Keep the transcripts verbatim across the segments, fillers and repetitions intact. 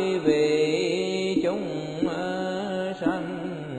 vị chúng sanh.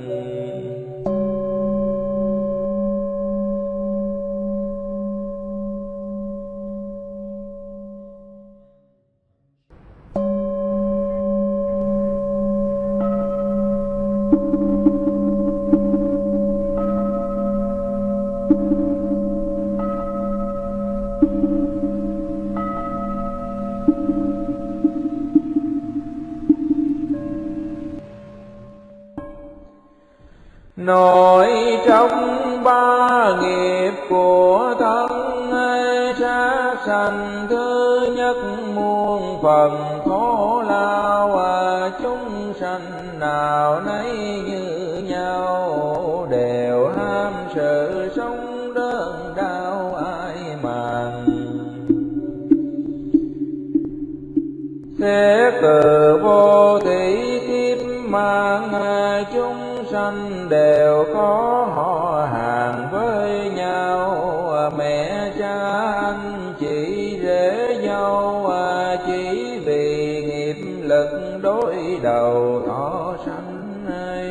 Nội trong ba nghiệp của thân sát sanh, thứ nhất muôn phần khổ lao, chúng sanh nào nấy như nhau, đều ham sự sống đơn đau ai màng. Xét từ vô thủy kiếp mang, chúng sanh đều có họ hàng với nhau, mẹ cha anh chị rể dâu, chỉ vì nghiệp lực đối đầu thọ sanh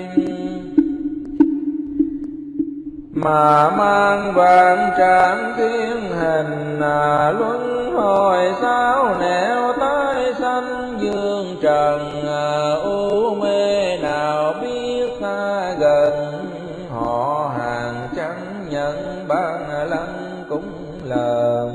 mà mang vạn trạng thiên hình, luân hồi sao nẻo tái sanh dương trần. U mê nào biết ta gần, họ hàng chẳng nhận ban lăng cũng lờn.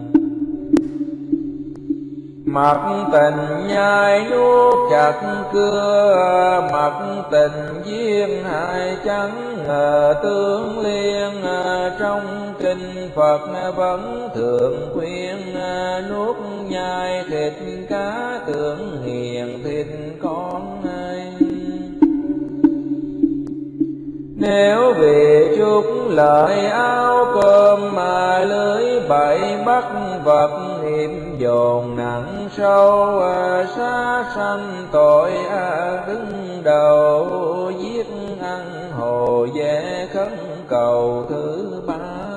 Mặc tình nhai nuốt chặt cưa, mặc tình duyên hai chẳng ngờ tương liên. Trong kinh Phật vẫn thường khuyên, nuốt nhai thịt cá tưởng hiền thịt con anh. Nếu vì chút lợi áo cơm mà lưới bậy bắt vật, nghiệp dồn nặng sâu sát sanh tội ác đứng đầu. Giết ăn hồ dễ khấn cầu thứ ba.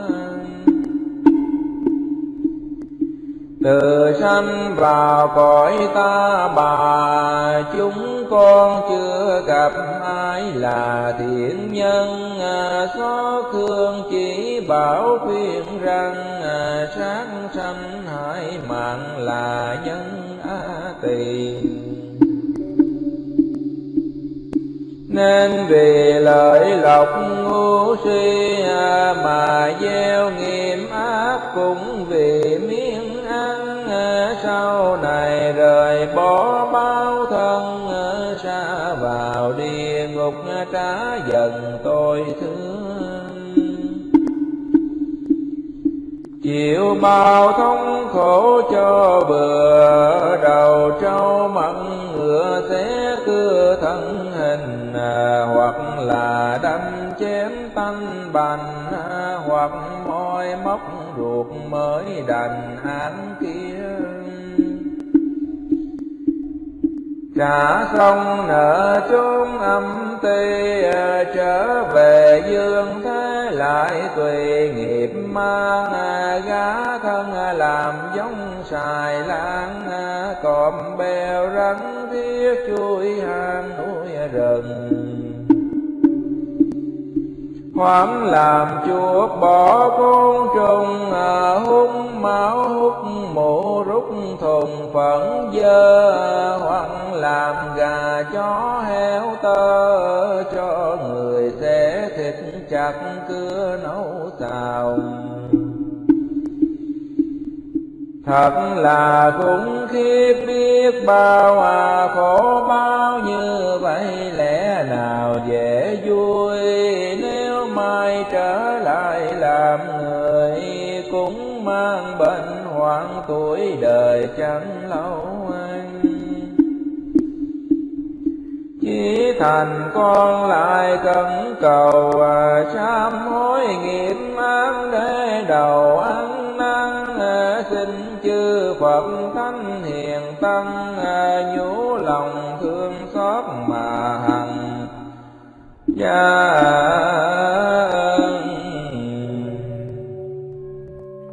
Từ sanh vào cõi ta bà, chúng con chưa gặp ai là thiện nhân. Xót thương chỉ bảo khuyên rằng, sát sanh hại mạng là nhân á tỳ. Nên vì lợi lộc ngu si mà gieo nghiệp ác, cũng vì miếng ăn sau này rời bỏ bao thân. Xa vào địa ngục trả dần tôi thương, chịu bao thống khổ cho bừa. Đầu trâu mặn ngựa xé cưa thân hình, hoặc là đâm chém tanh bành, hoặc môi móc ruột mới đành án kia. Trả xong nợ chốn âm ti, trở về dương thế lại tùy nghiệp mang. Gá thân làm giống xài lan, cọp bèo rắn thiết chui hang núi rừng. Hoảng làm chuột bỏ côn trùng, hút máu hút mũ rút thùng phẫn dơ. Hoảng làm gà chó heo tơ, cho người xé thịt chặt cưa nấu xào. Thật là khủng khiếp biết bao, à khổ bao như vậy lẽ nào dễ vui. Nếu mai trở lại làm người, cũng mang bệnh hoạn tuổi đời chẳng lâu anh. Chỉ thành con lại cẩn cầu, à sám hối nghiệp ác để đầu ăn năn. Xin chư Phật thánh hiền tăng, nhủ lòng thương xót mà hằng gia ân.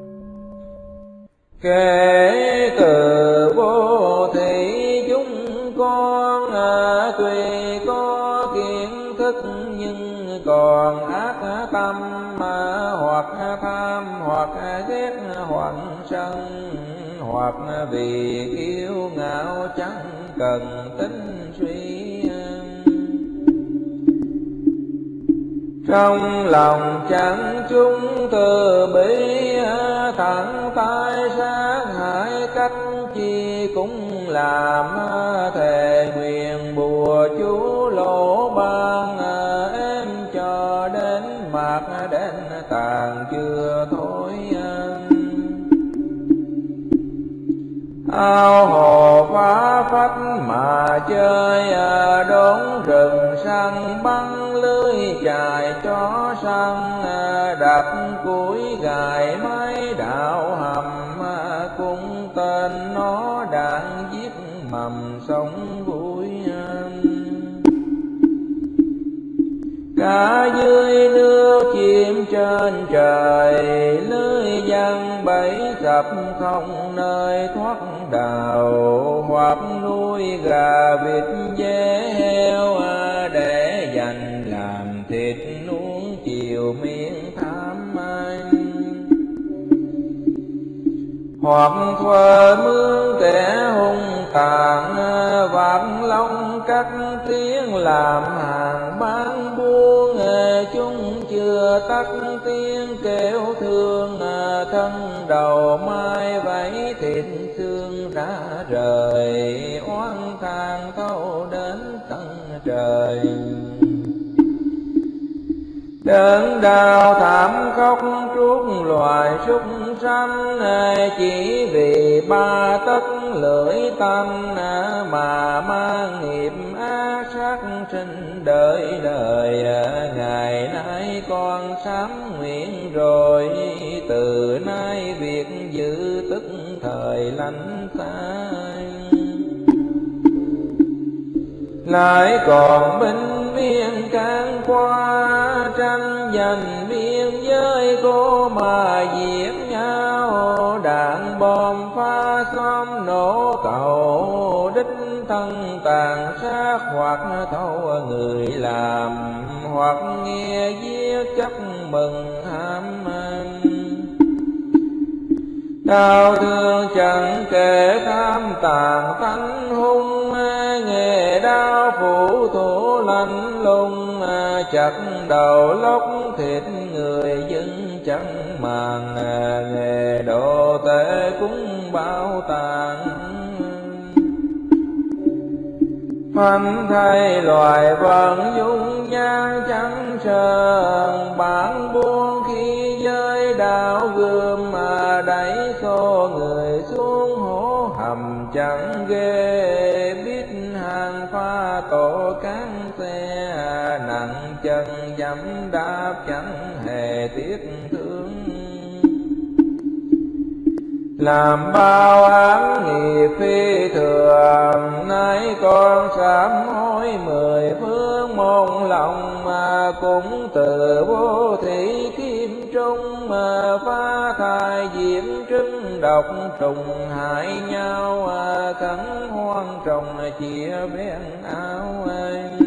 Kể từ vô thị chúng con tuy có kiến thức nhưng còn ác tâm, hoặc tham hoặc ghét hoặc sân, hoặc vì kiêu ngạo chẳng cần tính suy. Trong lòng chẳng chúng từ bi, thẳng tay sát hại cách chi cũng làm, thề nguyện bùa chú lỗ ban, em cho đến mạc đến tàn chưa thôi. Ao hồ phá phách mà chơi, đốn rừng săn bắn lưới chài chó săn, đặt củi gài máy đạo hầm, cung tên nó đạn giết mầm sống vui. Cả dưới nước chim trên trời, lưới giăng bẫy sập không nơi thoát đào, hoặc nuôi gà vịt dê heo, để dành làm thịt nuông chiều miệng tham anh. Hoặc thuê mướn kẻ hung tàn, vạt lông cắt tiếng làm hàng bán buôn, chúng chưa tắt tiếng kêu thương, thân đầu mai vẫy thịt xương đã rời, oán than thâu đến tận trời. Đớn đau thảm khóc trút loài súc sanh, chỉ vì ba tấc lưỡi tanh, mà mang nghiệp ác sát sinh đời đời. Ngày nay con sám nguyện rồi, từ nay việc giữ tức thời lánh xa. Lại còn binh biên can qua, tranh giành biên giới cô mà giết nhau. Đạn bom phá xóm nổ cầu, đích thân tàn sát hoặc thâu người làm, hoặc nghe giết chấp mừng ham anh. Đau thương chẳng kể tham tàn tánh hung, nghề đau phủ thủ lạnh lùng, chặt đầu lóc thịt người dân chẳng màng. Nghề độ tệ cũng bao tàn, phanh thay loài vận dung nhan chẳng sờn. Bản buông khi giới đạo gươm, mà đẩy xô người xuống hố hầm chẳng ghê. Biết hàng pha tổ cán xe, nặng chân dẫm đạp chẳng hề tiếc thương. Làm bao án nghiệp phi thường, nay con sám hối mười phương môn lòng. Mà cũng từ vô thị kim trung, mà phá thai diễm trứng độc trùng hại nhau. Cắn hoang trồng chia ven áo anh,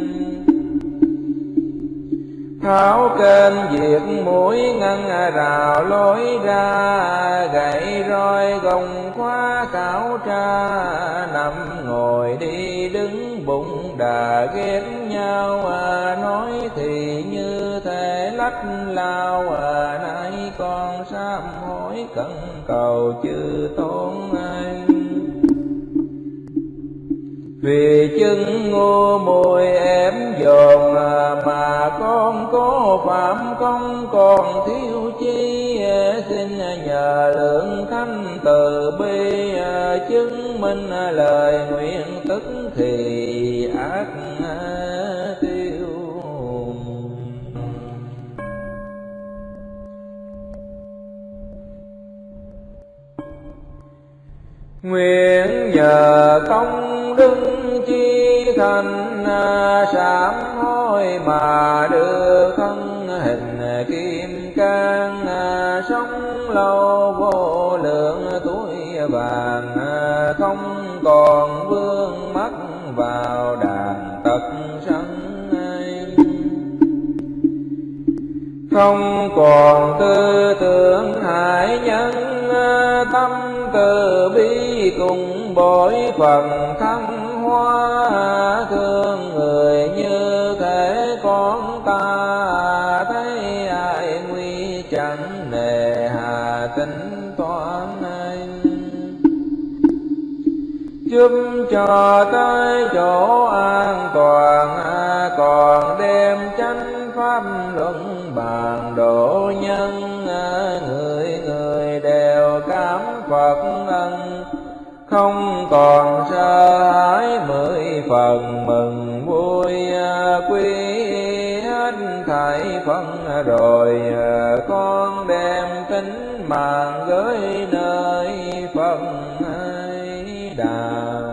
tháo kênh diệt mũi ngăn rào lối ra. Gậy roi gồng khóa khảo tra, nằm ngồi đi đứng bụng đà ghét nhau. Nói thì như thể lách lao, nay con sám hối cẩn cầu chư tôn anh. Vì chứng ngu muội ém dồn, mà con có phạm công còn thiếu chi. Xin nhờ lượng thánh từ bi, chứng minh lời nguyện tức thì ác tiêu. Nguyện nhờ công đức chi thành, sám hối mà đưa thân hình kim cang. Sống lâu vô lượng tuổi vàng, không còn vương mắt vào đàn tật sanh. Không còn tư tưởng hại nhân, tâm từ bi cùng bội phần thăng hoa. Thương người như thể con ta, thấy ai nguy chẳng nề hà tính toán anh. Giúp cho tới chỗ an toàn, còn đem chánh pháp luận bàn độ nhân. Người người đều cảm Phật ân, không còn sợ hãi mười phần mừng vui. Quy hết thảy phân rồi, con đem tính mạng gửi nơi Phật Đà.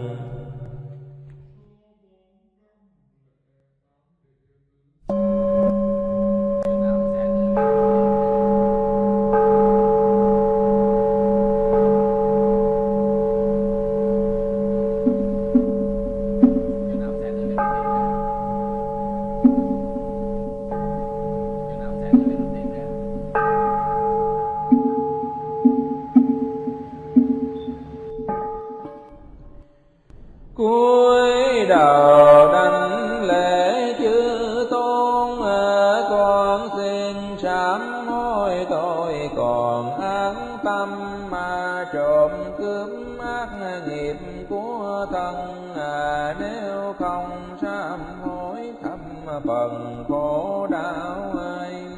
Cúi đầu đảnh lễ chư tôn, con xin sám hối tội còn ác tâm, mà trộm cướp ác nghiệp của thân. Nếu không sám hối thâm phần khổ đau anh.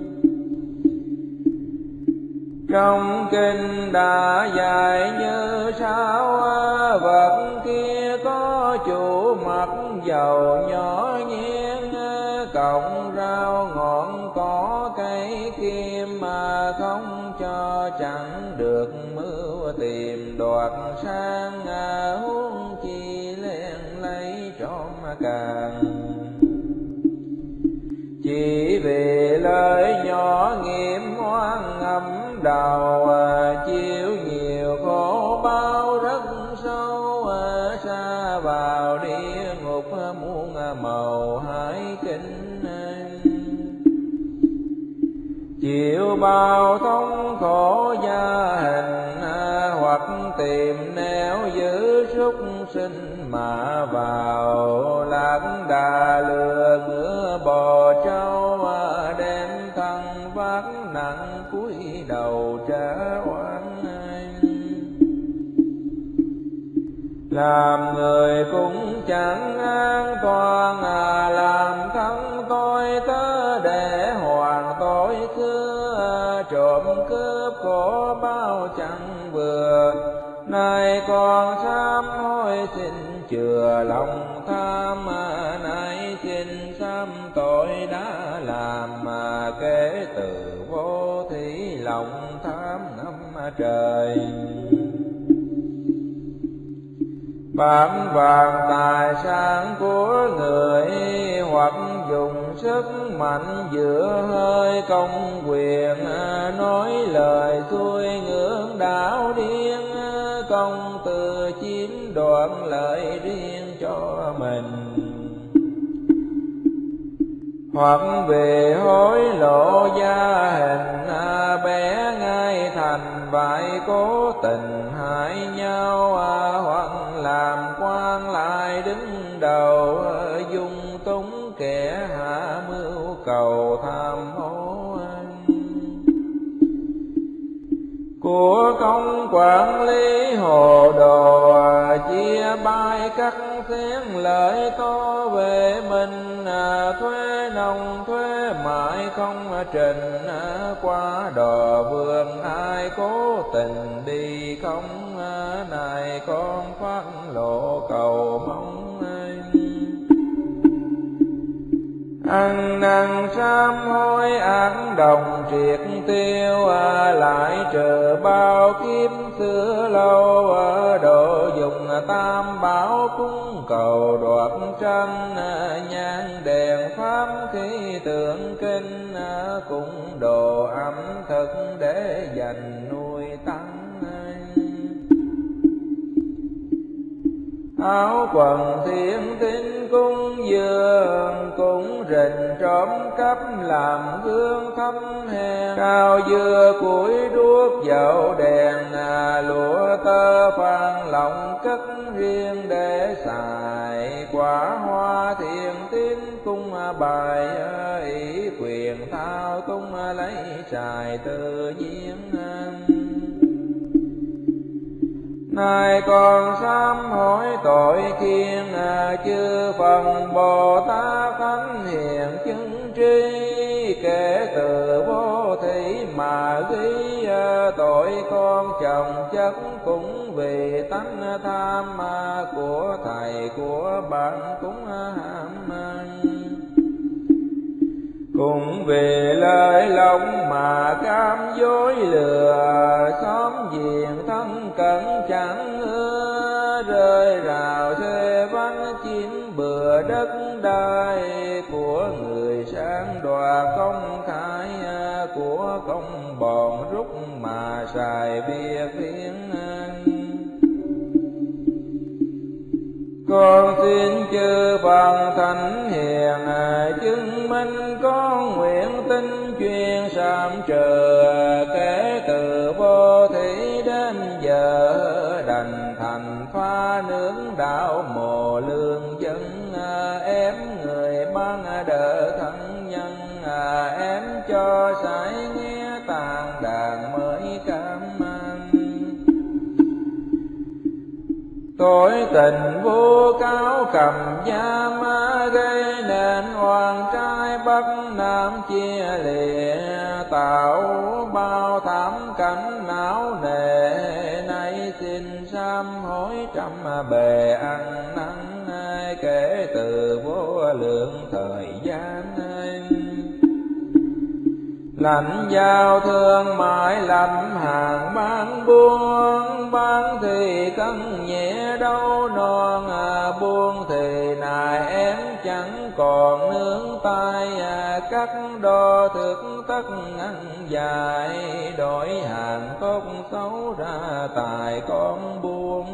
Trong kinh đã dạy như sau, vật kia có chủ mặt dầu nhỏ nhien, cọng rau ngọn cỏ cây kim, mà không cho chẳng được mưu tìm đoạt sang. Huống chi len lấy trộm càng, chỉ vì lời nhỏ nghiệm oan ngầm đầu. Chịu nhiều khổ bao rất sâu, xa vào địa ngục muôn màu hải kinh. Chịu bao thống khổ gia hình, hoặc tìm nẻo giữ súc sinh mà vào. Lạc đà lừa ngựa bò trâu, đem thân vác nặng cúi đầu trả oan. Làm người cũng chẳng an toàn, làm thân tôi tớ để hoàn tội xưa. Trộm cướp khổ bao chẳng vừa, nay con sám hối xin chừa lòng tham. Nay xin sám tội đã làm, mà kể từ vô thí lòng tham ngắm trời. Bám vàng tài sản của người, hoặc dùng sức mạnh giữa hơi công quyền. Nói lời xuôi ngưỡng đạo điên, công từ chiếm đoạt lợi riêng cho mình. Hoặc về hối lộ gia hình, bé ngay thành bại cố tình hại nhau. Hoặc làm quan lại đứng đầu, dung túng kẻ hạ mưu cầu tham ô. Của công quản lý hồ đồ, chia bay cắt xén lợi to về mình. Thuế nông thuế mại không trình, qua đò vườn ai cố tình đi không. Này con phát lộ cầu mong anh, ăn năn sám hối ác đồng triệt tiêu. Lại trừ bao kiếp xưa lâu, độ dùng tam bảo cúng cầu đoạt tranh. Nhang đèn pháp khí tượng kinh, cũng đồ ẩm thực để dành nuôi tăng. áo quần thiên tín cúng dường, cũng rình trộm cắp làm gương thấm hèn. Cao dưa củi đuốc dầu đèn, lụa tơ phan lọng cất riêng để xài. Quả hoa thiền tín cung bài, ý quyền thao tung lấy trài tự nhiên. Nay con sám hối tội khiên, chư phần Bồ Tát thánh hiền chứng tri. Kể từ vô thị mà ghi, tội con chồng chất cũng vì tánh tham của thầy của bạn cũng ham. Cũng vì lời lòng mà cam dối lừa, xóm giềng thân cận chẳng ưa. Rơi rào xê vắng chiếm bừa đất đai, của người sang đoạt công khai. Của công bọn rút mà xài việc riêng. Con xin chư Phật thánh hiền, chứng minh con nguyện tinh chuyên sám trừ. Kể từ vô thí đến giờ, đành thành pha nướng đạo mồ lương dân. Ém người ban đỡ thân nhân, ém cho sải nghe tàn đàn mới cam mang. Tội tình vô cáo cầm giam, gây nên oan trai bắc nam chia lìa. Tạo bao thảm cảnh não nề, nay xin sám hối trăm bề ăn năn. Kể từ vô lượng thời gian, lãnh giao thương mãi lắm hàng bán buôn. Bán thì cân nhẹ đâu non, buôn thì nài em chẳng còn nướng tay. Cắt đo thực tất ăn dài, đổi hàng tốt xấu ra tài con buôn.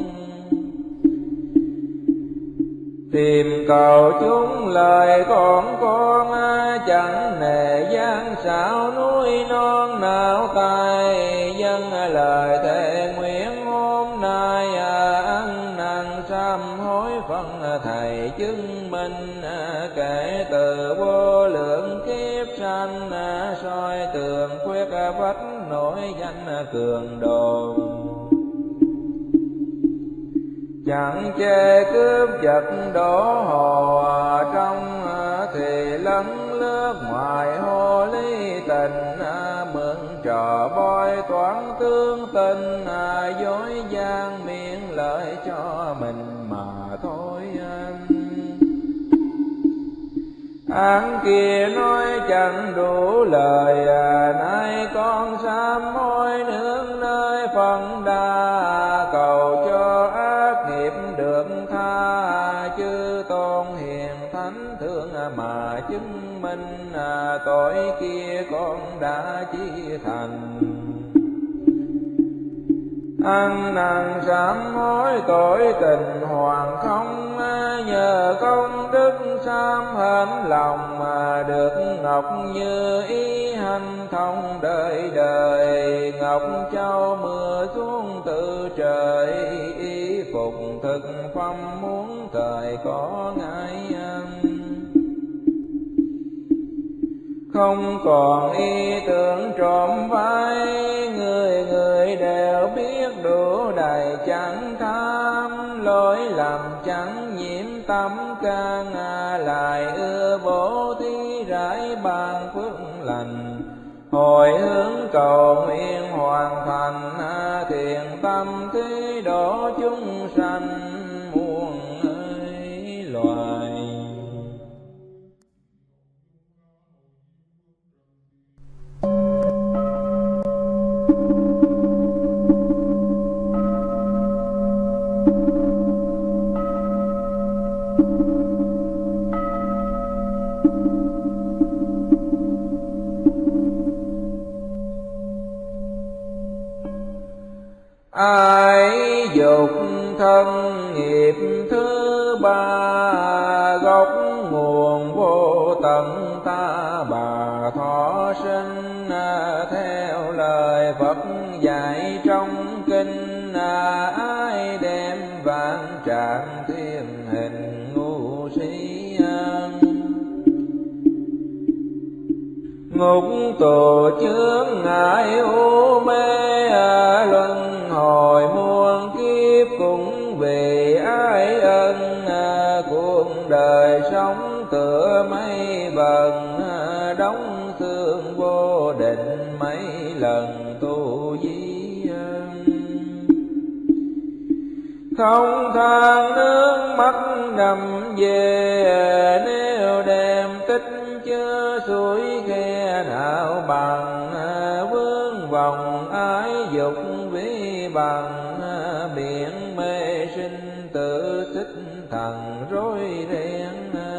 Tìm cầu chúng lời con con, chẳng nề gian xảo núi non nào tay. Dân lời thề nguyện hôm nay, ăn năn sám hối phân thầy chứng minh. Kể từ vô lượng kiếp sanh, soi tường khuyết vách nổi danh cường đồ. Chẳng chê cướp giật đổ hồ, trong thì lấn lướt ngoài hồ ly tình. Mượn trò bói toán tương tình, dối gian miệng lợi cho mình mà thôi. Án kia nói chẳng đủ lời, nay con sám hối nương nơi phần đa. Cầu cho ác nghiệp được tha, chư tôn hiền thánh thương mà chứng minh. Tội kia con đã chi thành, ăn năn sám hối tội tình hoàng không. Nhờ công đức sám hên lòng, mà được ngọc như ý hành thông đời đời. Ngọc châu mưa xuống từ trời, ý phục thực phẩm muốn thời có ngại. Không còn ý tưởng trộm vai, người người đều biết đủ đầy chẳng tham. Lỗi lầm chẳng nhiễm tâm can, lại ưa bố thí rải ban phước lành. Hồi hướng cầu nguyện hoàn thành, thiện tâm thí độ chúng sanh muôn loài. Ai dục thân nghiệp thương ba, gốc nguồn vô tận ta bà thọ sinh, theo lời Phật dạy trong kinh, ai đem vạn trạng thiên hình ngu si. Ngục tù chướng ngại u mê, luân hồi muôn kiếp cũng vì ai ân. Cuộc đời sống tựa mây vần, đóng xương vô định mấy lần tu di. Không than nước mắt nằm về, nếu đem tích chứa suối khe nào bằng. Vướng vòng ái dục vi bằng, biển mê sinh tự xích thần rối ren.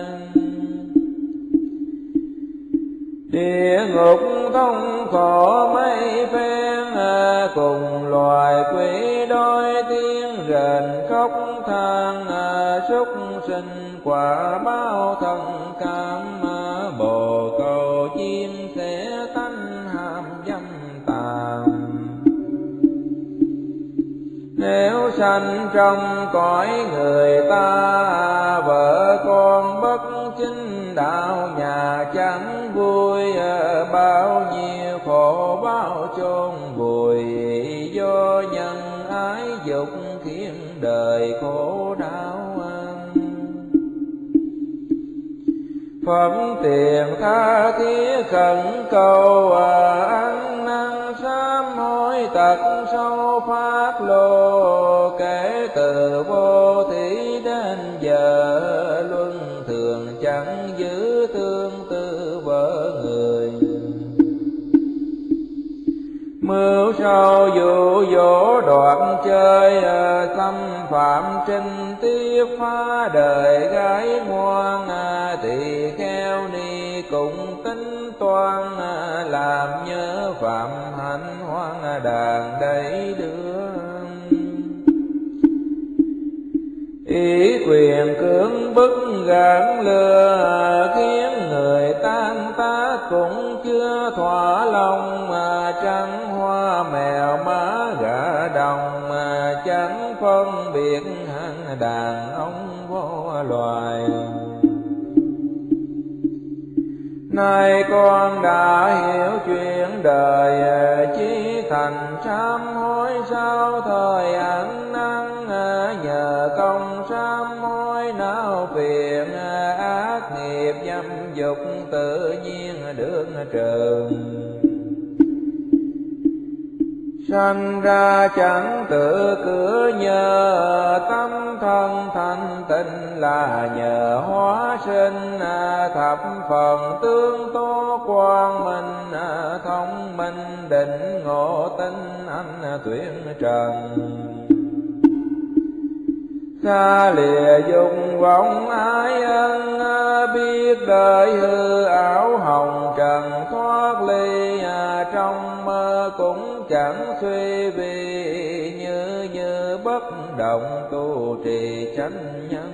Địa ngục thông khổ mấy phen, cùng loài quỷ đôi tiếng rền khóc than. Súc sinh quả báo thân cam, bồ câu chim sẽ tánh ham dâm tàm. Nếu sanh trong cõi người ta, vợ con bất chính đạo nhà chẳng vui. Bao nhiêu khổ bao chôn vùi, do nhân ái dục khiến đời khổ đau. Phật tiền tha thiết khẩn cầu, ăn năn sám hối tật sâu phát lộ. Kể từ vô thí đến giờ, luân thường chẳng giữ tương tư vợ người. Mưu sâu dụ dỗ đoạn chơi, xâm phạm trinh tiết phá đời gái ngoan. Tỳ kheo ni cùng tính toan, làm nhớ phạm hạnh hoang đàn đầy đưa. Ý quyền cưỡng bức gạn lừa, khiến người tan tác cũng chưa thỏa lòng. Trắng hoa mèo má gà đồng, chẳng phân biệt hạng đàn ông vô loài. Nay con đã hiểu chuyện đời, chí thành sám hối sao thời ăn năn. Nhờ công sám hối não phiền, ác nghiệp dâm dục tự nhiên được trừ. Sanh ra chẳng tự cửa nhờ, tâm thân thanh tịnh là nhờ hóa sinh. Thập phần tương tố quang minh, thông minh định ngộ tinh anh tuyển trần. Xa lìa dục vọng ái ân, biết đời hư ảo hồng trần thoát ly. Trong mơ cũng chẳng suy vì, như như bất động tu trì chánh nhân.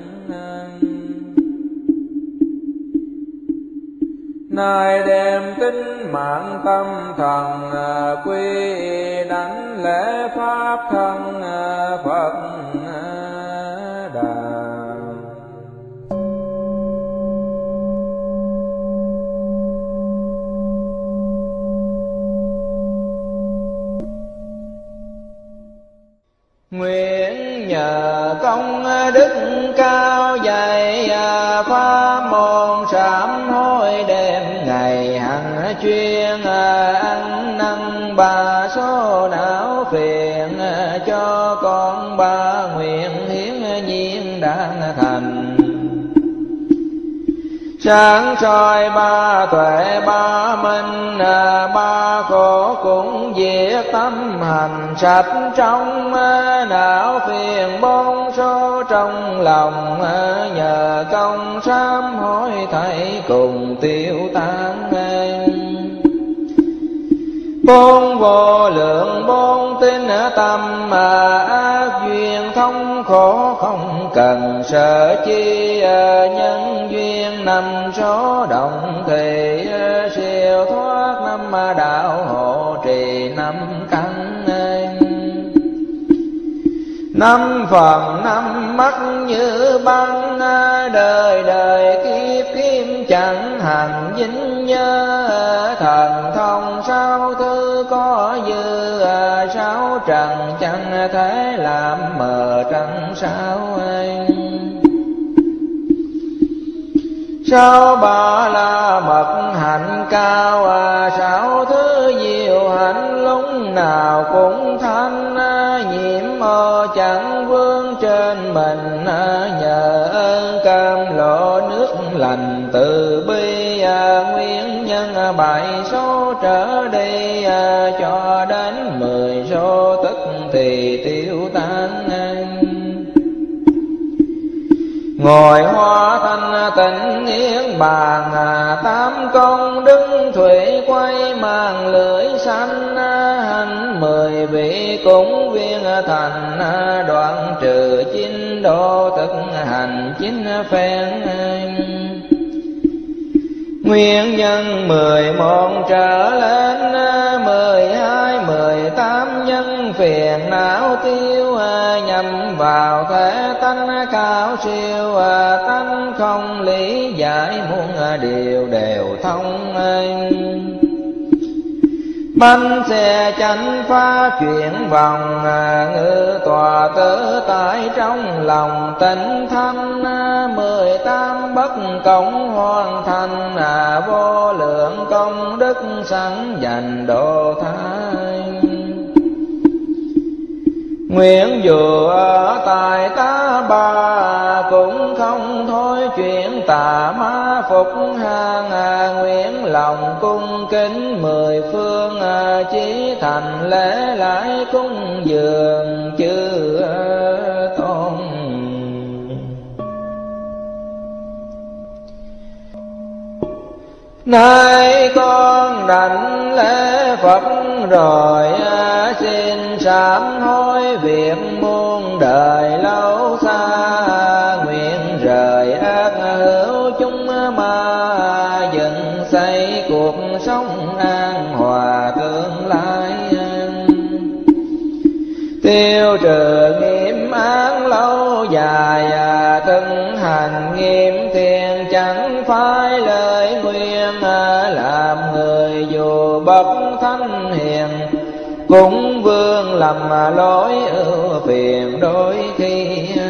Nay đem tính mạng tâm thần, quy đánh lễ pháp thân Phật Đà. Nguyện nhờ công đức cao dày, pháp môn sám hối đêm ngày hằng chuyên. Ăn năn ba số não phiền, cho con ba nguyện hiến nhiên đang thành. Sáng soi ba tuệ ba minh, ba khổ cũng diệt tâm hành sạch trong. Não phiền bốn số trong lòng, nhờ công sám hối thảy cùng tiêu tan. bốn vô lượng bốn tinh tâm mà ác duyên thông khổ không cần sợ chi, nhân duyên năm số động thì siêu thoát năm đạo hộ trì năm căn. Năm phần năm mắt như băng, đời đời kiếp kiếp chẳng hành dính nhớ, thần thông sáu thứ có dư, sáu trần chẳng thể làm mờ trăng sao. Sáu ba la mật hạnh cao, sáu thứ diệu hạnh lúc nào cũng thanh, nhiễm ô chẳng vương trên mình, nhờ ơn cam lộ nước lành từ bi, nguyên nhân bảy số trở đi, cho đến mười số tức thì tiêu tan. Ngồi hoa thanh tịnh niết bàn, tám công đức thủy quay mang lưỡi xanh, hành mười vị cúng viên thành, đoạn trừ chín độ thực hành chín phen. Nguyên nhân mười một trở lên, mười hai mười tám nhân phiền não tiêu, nhằm vào thể tánh cao siêu, tánh không lý giải muôn điều đều thông. Bánh xe chánh phá chuyển vòng, ngự tòa tự tại trong lòng tịnh thanh, mười tám bất công hoàn thành, vô lượng công đức sẵn dành độ thái. Nguyện dù ở tại tá bà, cũng không thôi chuyện tà ma phục hàng, nguyện lòng cung kính mười phương, chí thành lễ lại cúng dường chư tôn. Nay con đảnh lễ Phật rồi, xin sám hối việc muôn đời lâu xa, nguyện rời ác hữu chúng ma, dựng xây cuộc sống an hòa tương lai. Tiêu trừ nghiệp án lâu dài, từng hành nghiêm thiền chẳng phải lời nguyện, làm người dù bậc thánh hiền cũng vương lầm lỗi ưu phiền đôi khi.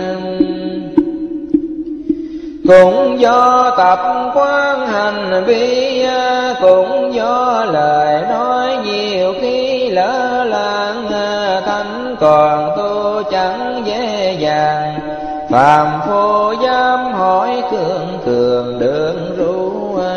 Cũng do tập quán hành vi, cũng do lời nói nhiều khi lỡ làng, thánh còn tu chẳng dễ dàng, phàm phu dám hỏi cường cường đường ru.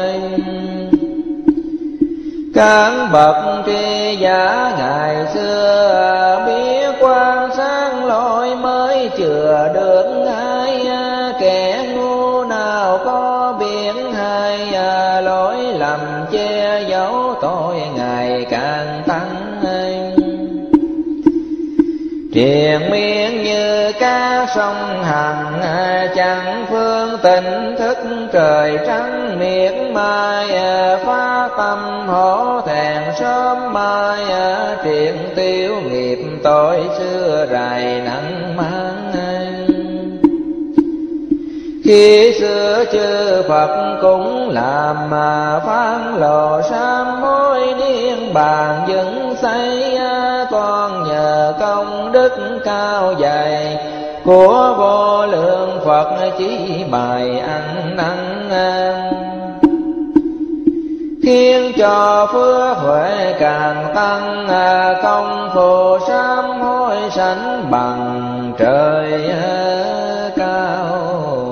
Các bậc tri giả ngày xưa, biết quan sát lỗi mới chừa được ai, kẻ ngu nào có biết hay, lỗi lầm che giấu tội ngày càng tăng. Triền miên như cá sông Hằng, chẳng phương tỉnh thức trời trắng miệt mai, phá tâm hổ thẹn sớm mai, triền tiêu nghiệp tội xưa rày nặng mang. Khi xưa chư Phật cũng làm mà phán lộ sám hối niên bàn dựng xây, toàn nhờ công đức cao dày của vô lượng Phật chỉ bài ăn năn, khiến cho phước huệ càng tăng, công phu sám hối sánh bằng trời cao.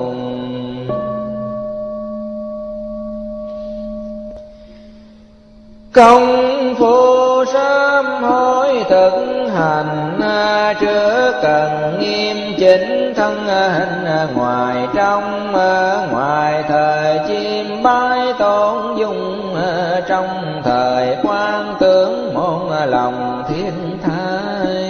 Công phu sám hối thực hành, trước cần nghiêm chỉnh thân hình ngoài trong, ngoài thời chim bái tôn dung, trong thời quan tướng môn lòng thiên thai.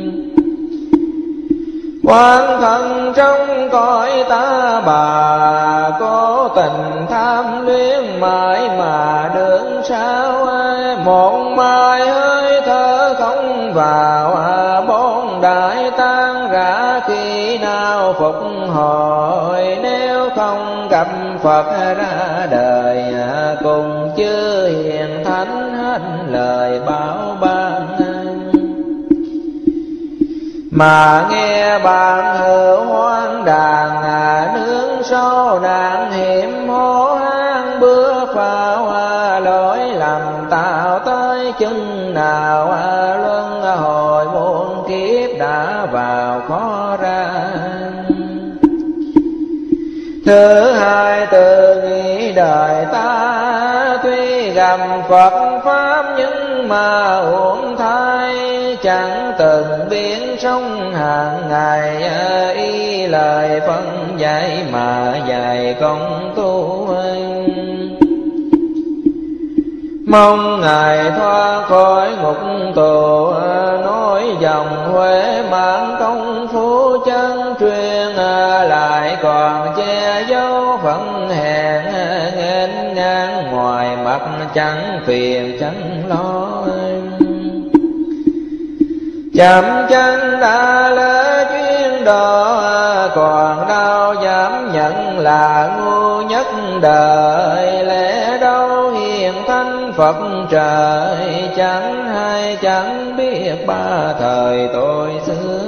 Quan thân trong cõi ta bà, cố tình tham luyến mãi mà đường sao. Một mai hơi thở không vào, bốn đại tan rã khi nào phục hồi. Nếu không gặp Phật ra đời, cùng chư hiền thánh hết lời bảo ban. Mà nghe bạn hữu hoang đàn, nướng sâu nạn hiểm hố hang bước vào. Lỗi lầm tạo tới chừng nào, luân hồi muôn kiếp đã vào khó ra. Thứ hai tự nghĩ đời ta, tuy gặp Phật Pháp nhưng mà uổng thay. Chẳng từng biến sống hàng ngày, y lời phân dạy mà dạy công tu. Mong Ngài thoát khỏi ngục tù, nói dòng Huệ mãn công phu chân truyền. Lại còn che giấu phận hèn, nghênh ngang ngoài mặt chẳng phiền chẳng lo. Chậm chân đã lỡ chuyên độ, còn đâu dám nhận là ngu nhất đời. Lẽ đâu hiền thánh Phật trời, chẳng hay chẳng biết ba thời tôi xưa.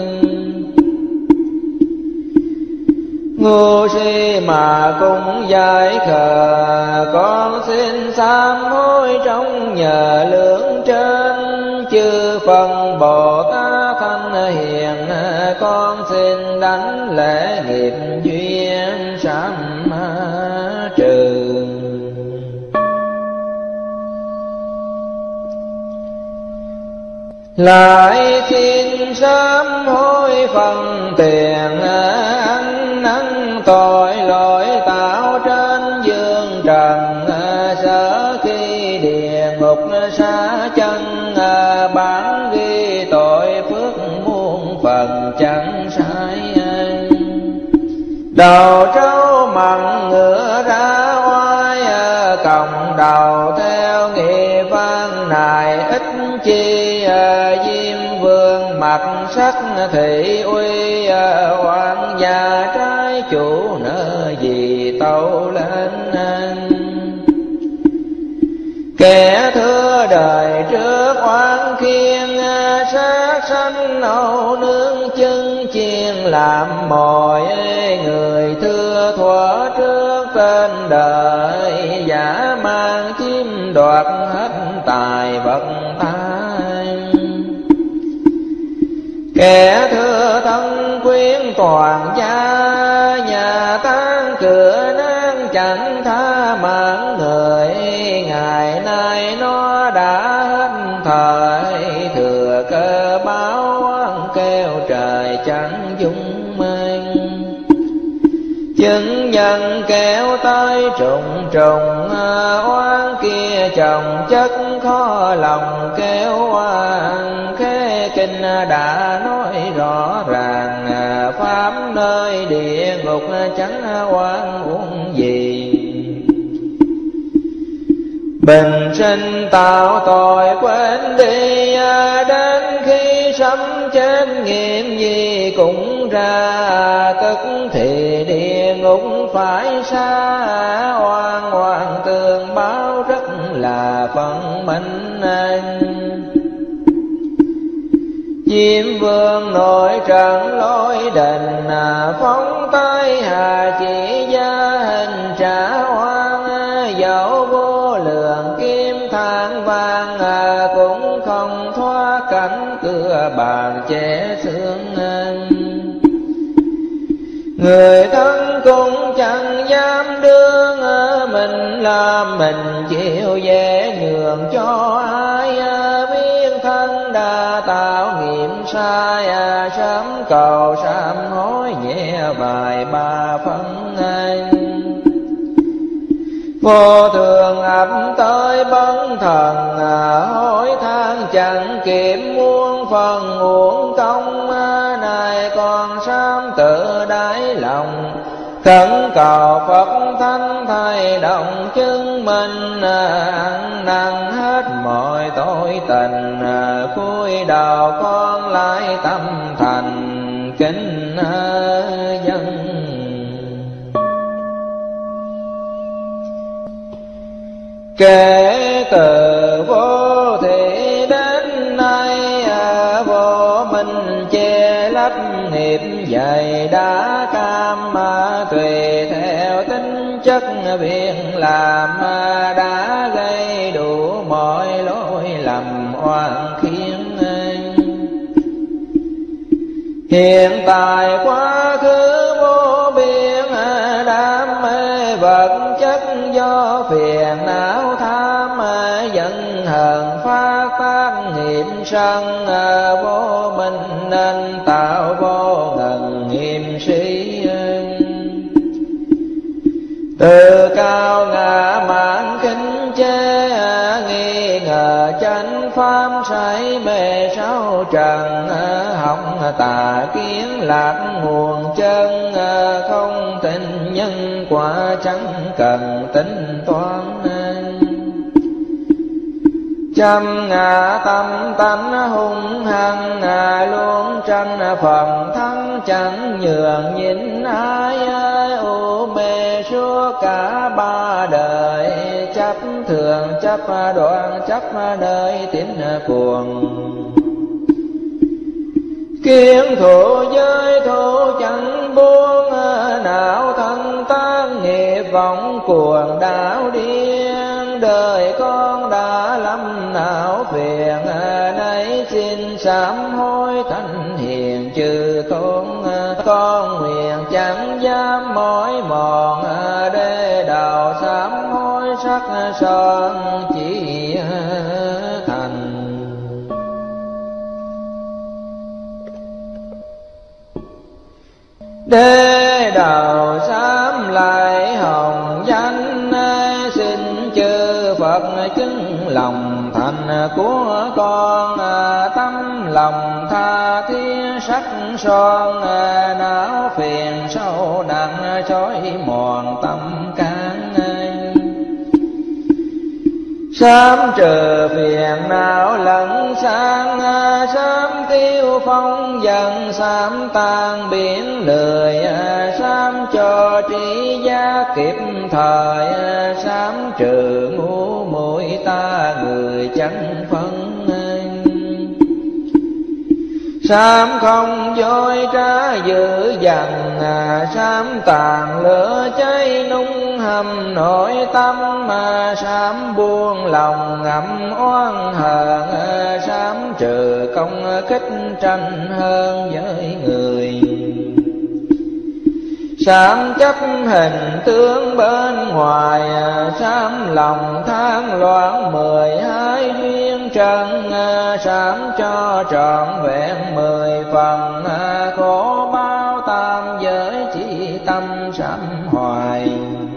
Ngu si mà cũng giải khờ, con xin sám hối trong nhờ lưỡng trên. Chư phần Bồ Tát thanh hiền, con xin đánh lễ nghiệp duyên sám trừ. Lại xin sám hối phần tiền, ăn năn tội lỗi tạo trên dương trần. Sở khi địa ngục xa chân, bán ghi tội phước muôn phần chẳng sai. Đầu trâu mặn ngựa ra oai, còng đầu theo nghị văn này ít chi. Diêm vương mặt sắc thị uy, hoàng gia trái chủ nợ gì tâu lên. Kẻ thưa đời trước oán khiên, sát sanh âu nương chân chiên làm mồi. Người thưa thuở trước tên đời, giả mang chiếm đoạt hết tài vật tai. Kẻ thưa thân quyến toàn gia, nhà tan cửa nan chẳng tha mạng người. Ngày nay nó đã hết thời, thừa cơ báo kêu trời chẳng dung mênh. Chứng nhân kéo tới trùng trùng, oán kia chồng chất khó lòng kéo oan. Khế kinh đã nói rõ ràng, pháp nơi địa ngục chẳng oan uổng gì. Bình sinh tạo tội quên đi, đến khi sấm chết nghiệm gì cũng ra. Tức thì địa ngục phải xa, oan oan tương báo rất là phận mệnh anh. Diêm vương nội trận lối đình, phóng tay hà chỉ gia hình trả oan. Dẫu vô lượng kim than vàng, cũng không thoát cảnh cửa bàn che xương anh. Người thân cũng chẳng dám đương, mình làm mình chịu dễ nhường cho ai. Biết thân đã tạo nghiệp sai, sớm cầu sám hối nhẹ vài ba phân anh. Vô thường ập tới bấn thần, hối than chẳng kịp muôn phần uổng công, này còn sám tự đáy lòng khẩn cầu Phật Thánh thay động chứng minh, ăn năn hết mọi tội tình, cúi đầu con lại tâm thành kính dân. Kể từ vô thị đến nay, vô minh che lấp nghiệp dày đã cam, tùy theo tính chất việc làm đã gây đủ mọi lỗi lầm oan khiên. Hiện tại quá khứ vô biên, đam mê vật chất do phiền não tham, giận hờn phát tác nghiệp sân, vô minh nên tạo vô ngần nghiêm sĩ. Từ cao ngã mạn khinh chê, nghi ngờ chánh pháp say mê sáu trần, học tà kiến lạc nguồn chân, không tin nhân quả chẳng cần tính toán. Trăm ngã tâm tánh hung hăng, luôn tranh phần thắng chẳng nhường nhịn ai. U mê suốt cả ba đời, chấp thường chấp đoạn chấp nơi tín cuồng. Kiến thủ giới thủ chẳng buông, não thân tan nghiệp vọng cuồng đảo điên. Đời con đã lâm não phiền, nay xin sám hối thanh hiền chư tôn. Con nguyện chẳng dám mỏi mòn, để đầu sám hối sắc son chỉ thành. Để đầu sám lại hồng danh, xin chư Phật chứng lòng thành của con. Tâm lòng tha thiết sắc son, não phiền sâu nặng chói mòn tâm can. Sám trừ phiền não lẫn sang, sám tiêu phong dần, sám tan biển lười, sám cho trí giác kịp thời, sám trừ ngu muội ta người chẳng phân. Sám không dối trá dữ dằn, sám tàn lửa cháy nung hầm nội tâm. Sám buông lòng ngậm oan hờn, sám trừ công kích tranh hơn với người. Sám chấp hình tướng bên ngoài, sám lòng than loạn mười hai duyên trần. Sám cho trọn vẹn mười phần, khổ bao tam giới chỉ tâm sám hoài.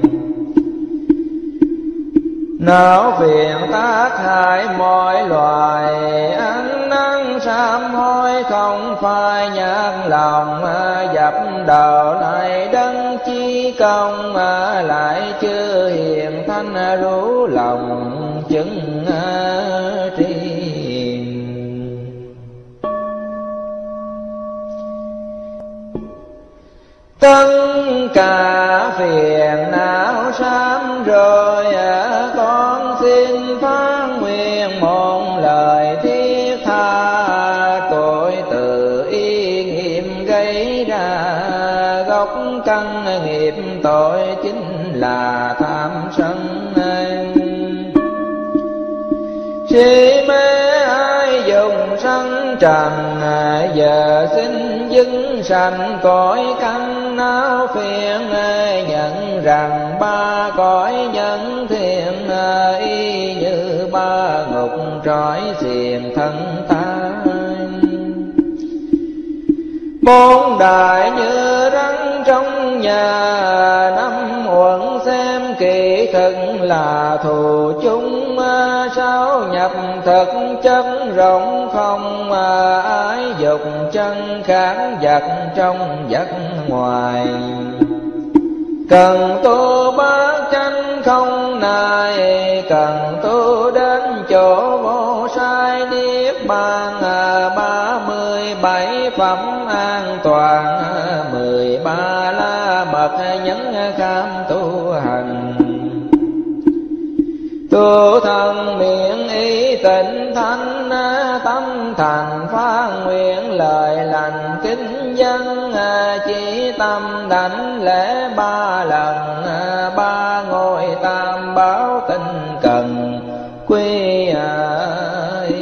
Não phiền tác hại mọi loài, ăn năn sám hối không phải nhát lòng. Dập đầu lại đấng chi công, lại chưa hiền thanh rủ lòng chứng tri. Tất cả phiền não sám rồi, con xin phán nguyện một lời thiết tha. Tội tự ý nghiệm gây ra, gốc căn nghiệp tội chính là tham sân. Si mê ai dùng sân trần, giờ xin dưng sanh cõi căn. Não phiền nhận rằng ba cõi nhân thiên, y như ba ngục trói xiềng thân ta. Bốn đại như rắn trong nhà, năm uẩn xem kỳ thực là thù chung, sao nhập thực chất rộng không, ái dục chân khác vật trong vật ngoài. Cần tu bát chánh không này, cần tu đến chỗ vô sai niết bàn, ba mươi bảy phẩm an toàn, mười ba la mật nhấn kham tu hành. Tu thân miệng ý tịnh thanh, tâm thành phát nguyện lời lành kính dân, chỉ tâm đảnh lễ ba lần, ba ngôi tam bảo tinh cần quy ai.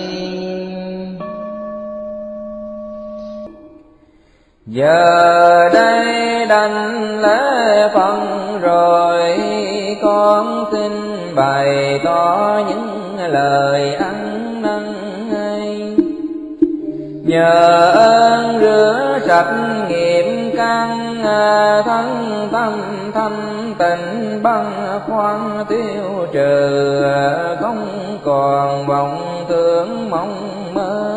Giờ đây đảnh lễ phần rồi, con xin bày tỏ những lời ăn năn ấy. Nhờ ơn rửa sạch nghiệp căn, thân tâm thanh tịnh băng khoăn tiêu trừ, không còn vọng tưởng mong mơ.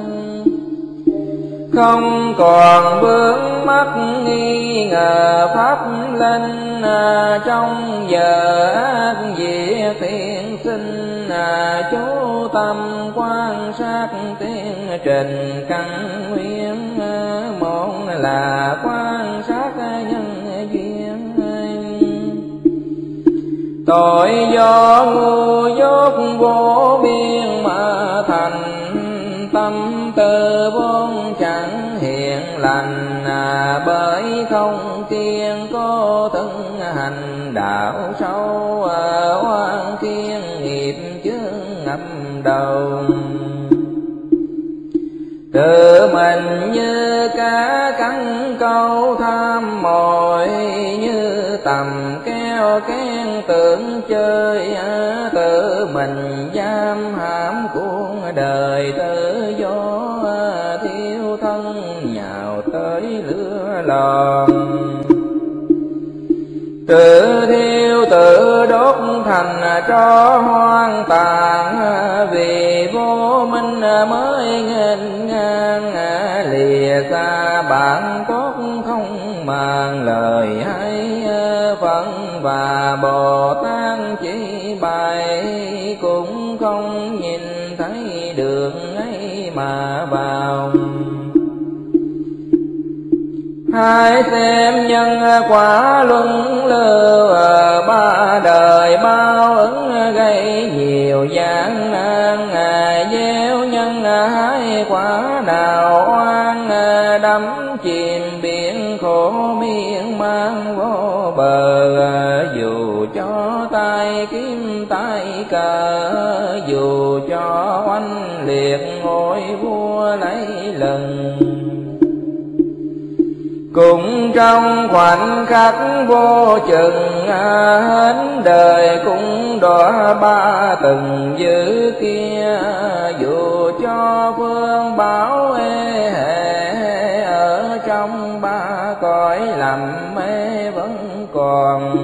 Không còn vướng mắc nghi ngờ pháp linh, trong giờ ác diệt thiện sinh, chú tâm quan sát tiến trình căn nguyên, một là quan sát nhân duyên. Tội do ngu dốt vô biên mà thành, tâm tư vốn chẳng hiện lành, bởi không kiên cố thân hành đạo sâu, oan kiên nghiệp chướng ngập đầu. Tự mình như cá cắn câu tham mồi, như tầm keo kén tưởng chơi, tự mình giam hãm cuốn đời tự do, thiếu thân nhào tới lửa lò. Tự thiêu tự đốt thành tro hoang tàn, vì vô minh mới nghênh ngang, lìa xa bạn tốt không mang lời hay. Phật và Bồ Tát chỉ bày, cũng không nhìn thấy đường ấy mà vào. Hãy xem nhân quả luân lưu, ba đời bao ứng gây nhiều gian nan. Gieo nhân hái quả nào oan, đắm chìm biển khổ miên man vô bờ. Dù cho tay kiếm tay cờ, dù cho oanh liệt ngôi vua lấy lần, cũng trong khoảnh khắc vô chừng, hết đời cũng đọa ba từng dữ kia. Dù cho phương báo ê hệ, ở trong ba cõi làm mê vẫn còn.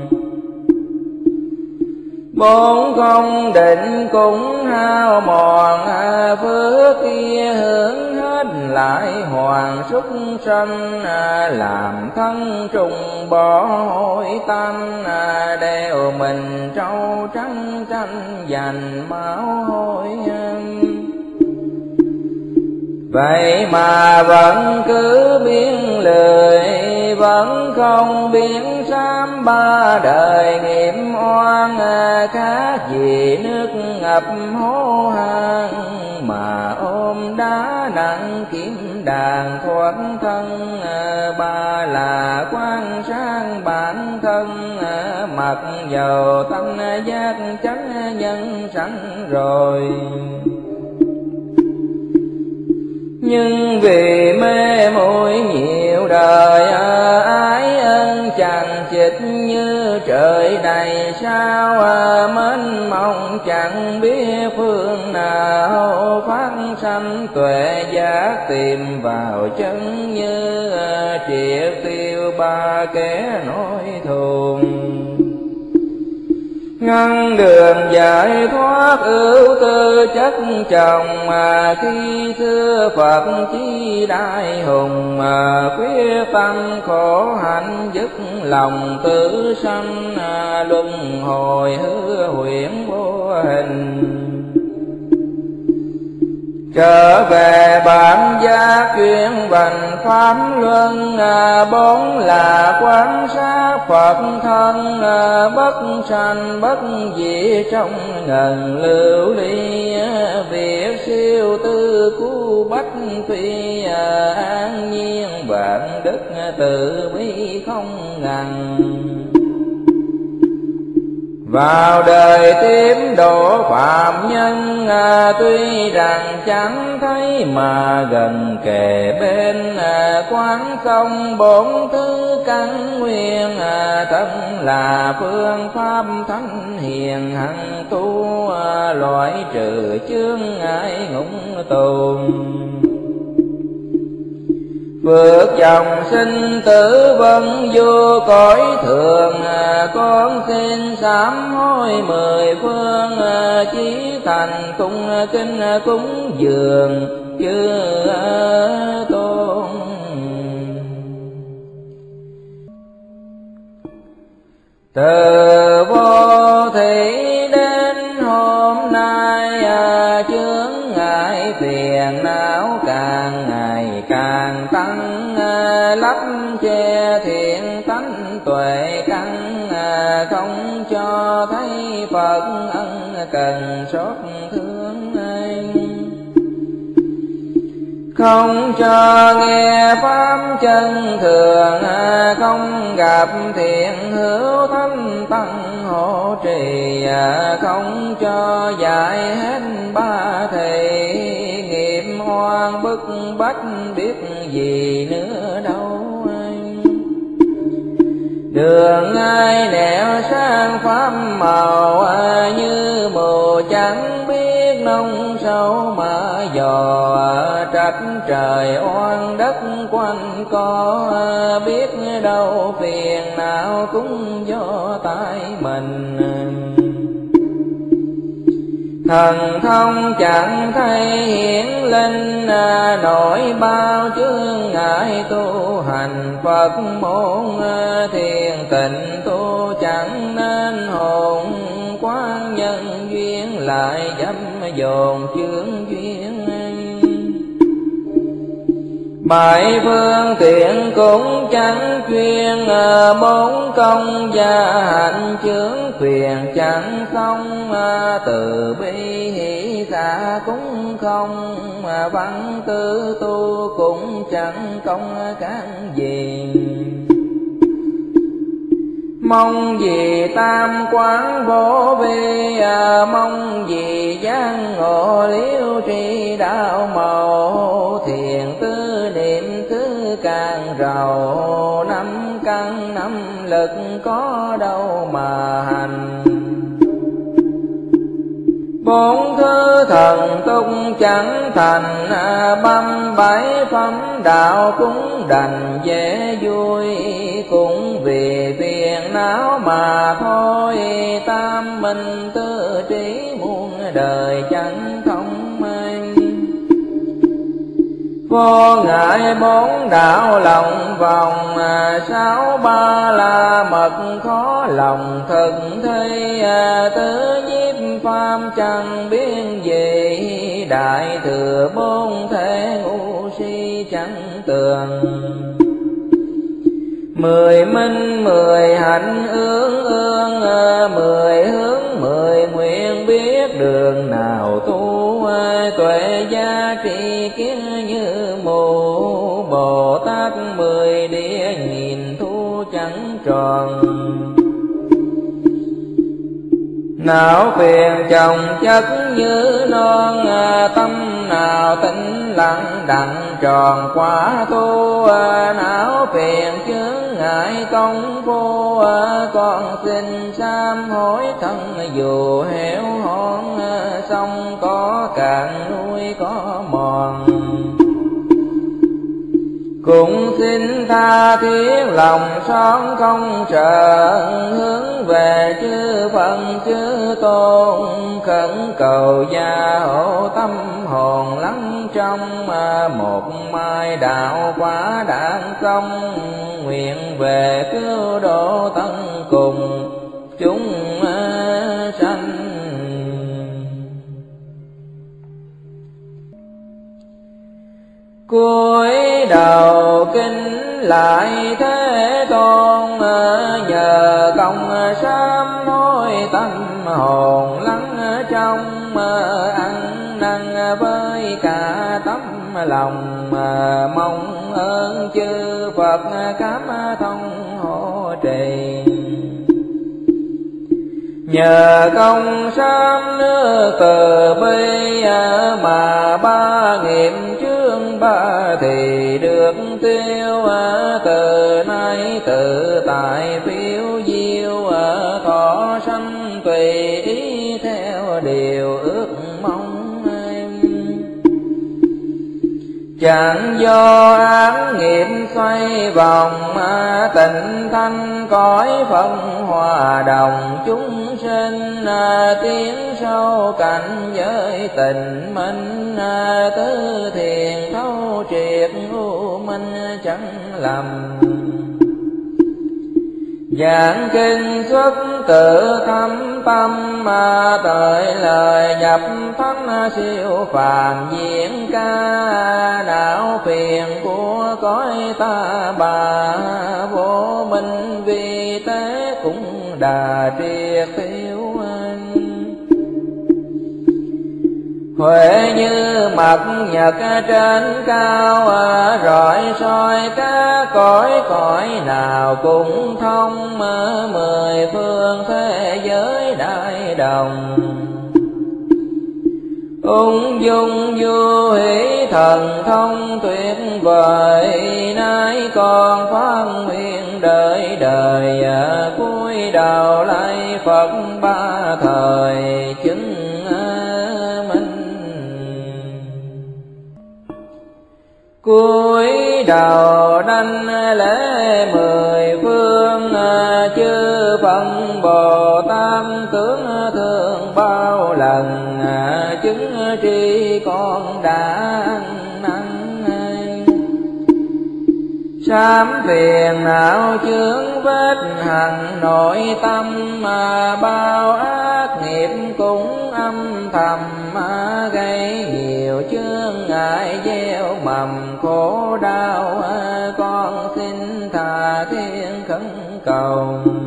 Bốn không định cũng hao mòn, phước kia hướng hết lại hoàng súc sanh. Làm thân trùng bỏ hội tâm, đeo mình trâu trắng tranh giành máu hôi. Vậy mà vẫn cứ biến lười, vẫn không biến sám ba đời nghiệp oan. Khác gì nước ngập hố hang, mà ôm đá nặng kiếm đàn thoát thân. Ba là quan sát bản thân, mặc dầu tâm giác chánh nhân sẵn rồi. Nhưng vì mê muội nhiều đời, ái ân chẳng chịch như trời đầy sao. Mến mong chẳng biết phương nào, phát sanh tuệ giác tìm vào chân như. Triệt tiêu ba kẻ nỗi thù, ngăn đường giải thoát ưu tư chất chồng, mà khi xưa Phật chí đại hùng, mà quyết tâm khổ hạnh dứt lòng tử sanh, luân hồi hư huyễn vô hình. Trở về bản giác chuyên vành pháp luân, bốn là quan sát Phật thân, bất sanh bất diệt trong ngần lưu ly, việc siêu tư cứu bách phi, an nhiên vạn đức từ bi không ngần. Vào đời tiếp độ phạm nhân, à, tuy rằng chẳng thấy mà gần kề bên, à, quán thông bốn thứ căn nguyên, à, thân là phương pháp thánh hiền hằng tu, à, loại trừ chướng ngại ngũng tù. Vượt dòng sinh tử vân vô cõi thường, con xin sám hối mười phương, chí thành cung kinh cúng dường chư tôn. Từ vô thị đến hôm nay, chướng ngại phiền não càng ngày càng tăng, lấp che thiện tánh tuệ căn, không cho thấy Phật ân cần xót thương anh. Không cho nghe pháp chân thường, không gặp thiện hữu thánh tăng hộ trì, không cho dạy hết ba thầy, nghiệp hoang bức bách biết gì nữa đâu anh. Đường ai nẻo sang pháp màu, như mù chẳng biết nông sâu mà dò, trách trời oan đất quanh co, biết đâu phiền não cũng do tại mình. Thần thông chẳng thấy hiển linh, nổi bao chướng ngại tu hành Phật môn, thiền tịnh tu chẳng nên hồn, quán nhân duyên lại dâm dồn chướng duyên. Bảy phương tiện cũng chẳng chuyên, bốn công gia hạnh chướng phiền chẳng không, từ bi hỷ xả cũng không, văn tư tu cũng chẳng công cán gì. Mong gì tam quán vô vi, mong gì giác ngộ liễu tri đạo màu, thiền tư niệm cứ càng rầu, năm căn năm lực có đâu mà hành. Bốn thứ thần tung chẳng thành, băm bảy phẩm đạo cũng đành dễ vui, cũng vì phiền não mà thôi, tam minh tư trí muôn đời chẳng thông anh. Vô ngại bốn đạo lòng vòng, sáu ba la mật khó lòng thực thi, tứ nhiếp pháp chẳng biết gì, đại thừa bốn thể ngu si chẳng tường. Mười minh mười hạnh ương ương, mười hướng mười nguyện biết đường nào tu, tuệ gia trị kiến như mù, Bồ Tát mười địa nhìn thu chẳng tròn. Não phiền chồng chất như non, tâm nào tĩnh lặng đặng tròn quả tu, não phiền chướng ngại công phu, con xin sám hối thân dù héo hon, sông có cạn núi có mòn. cũng xin tha thiết lòng son không sợ, hướng về chư Phật chư Tôn, khẩn cầu gia hộ tâm hồn lắng trong, một mai đạo quả đản công, nguyện về cứu độ tân cùng chúng sanh. Cúi đầu kính lại Thế Tôn, nhờ công sám hối tâm hồn lắng trong, ăn năn với cả tấm lòng, mong ơn chư Phật cảm thông hộ trì. Nhờ công sám nước từ bi, mà ba nghiệp chướng ba thì được tiêu, từ nay tự tại phiêu diêu, thọ sanh tùy ý theo điều ước mong. Chẳng do ác nghiệp xoay vòng, tình thanh cõi phân hòa đồng chúng sinh, tiến sâu cảnh giới tình minh, tứ thiền thấu triệt u minh chẳng lầm. Giảng kinh xuất tự thâm tâm, mà tới lời nhập thánh siêu phàm diễn ca, não phiền của cõi ta bà, vô minh vì thế cũng đà triệt tiêu anh. Huệ như mặt nhật trên cao, rọi soi các cõi cõi nào cũng thông, mười phương thế giới đại đồng. Ung dung vô hỷ thần thông tuyệt vời, nay còn phát nguyện đời đời, cúi đầu lại Phật ba thời chứng minh. Cúi đầu đảnh lễ mười phương, chư Phật Bồ Tát tướng thương bao lần, chứng tri con đã ăn. Sám phiền não chướng vết hằn nội tâm, mà bao ác nghiệp cũng âm thầm, gây nhiều chướng ngại gieo mầm khổ đau. Con xin tha thiên khẩn cầu,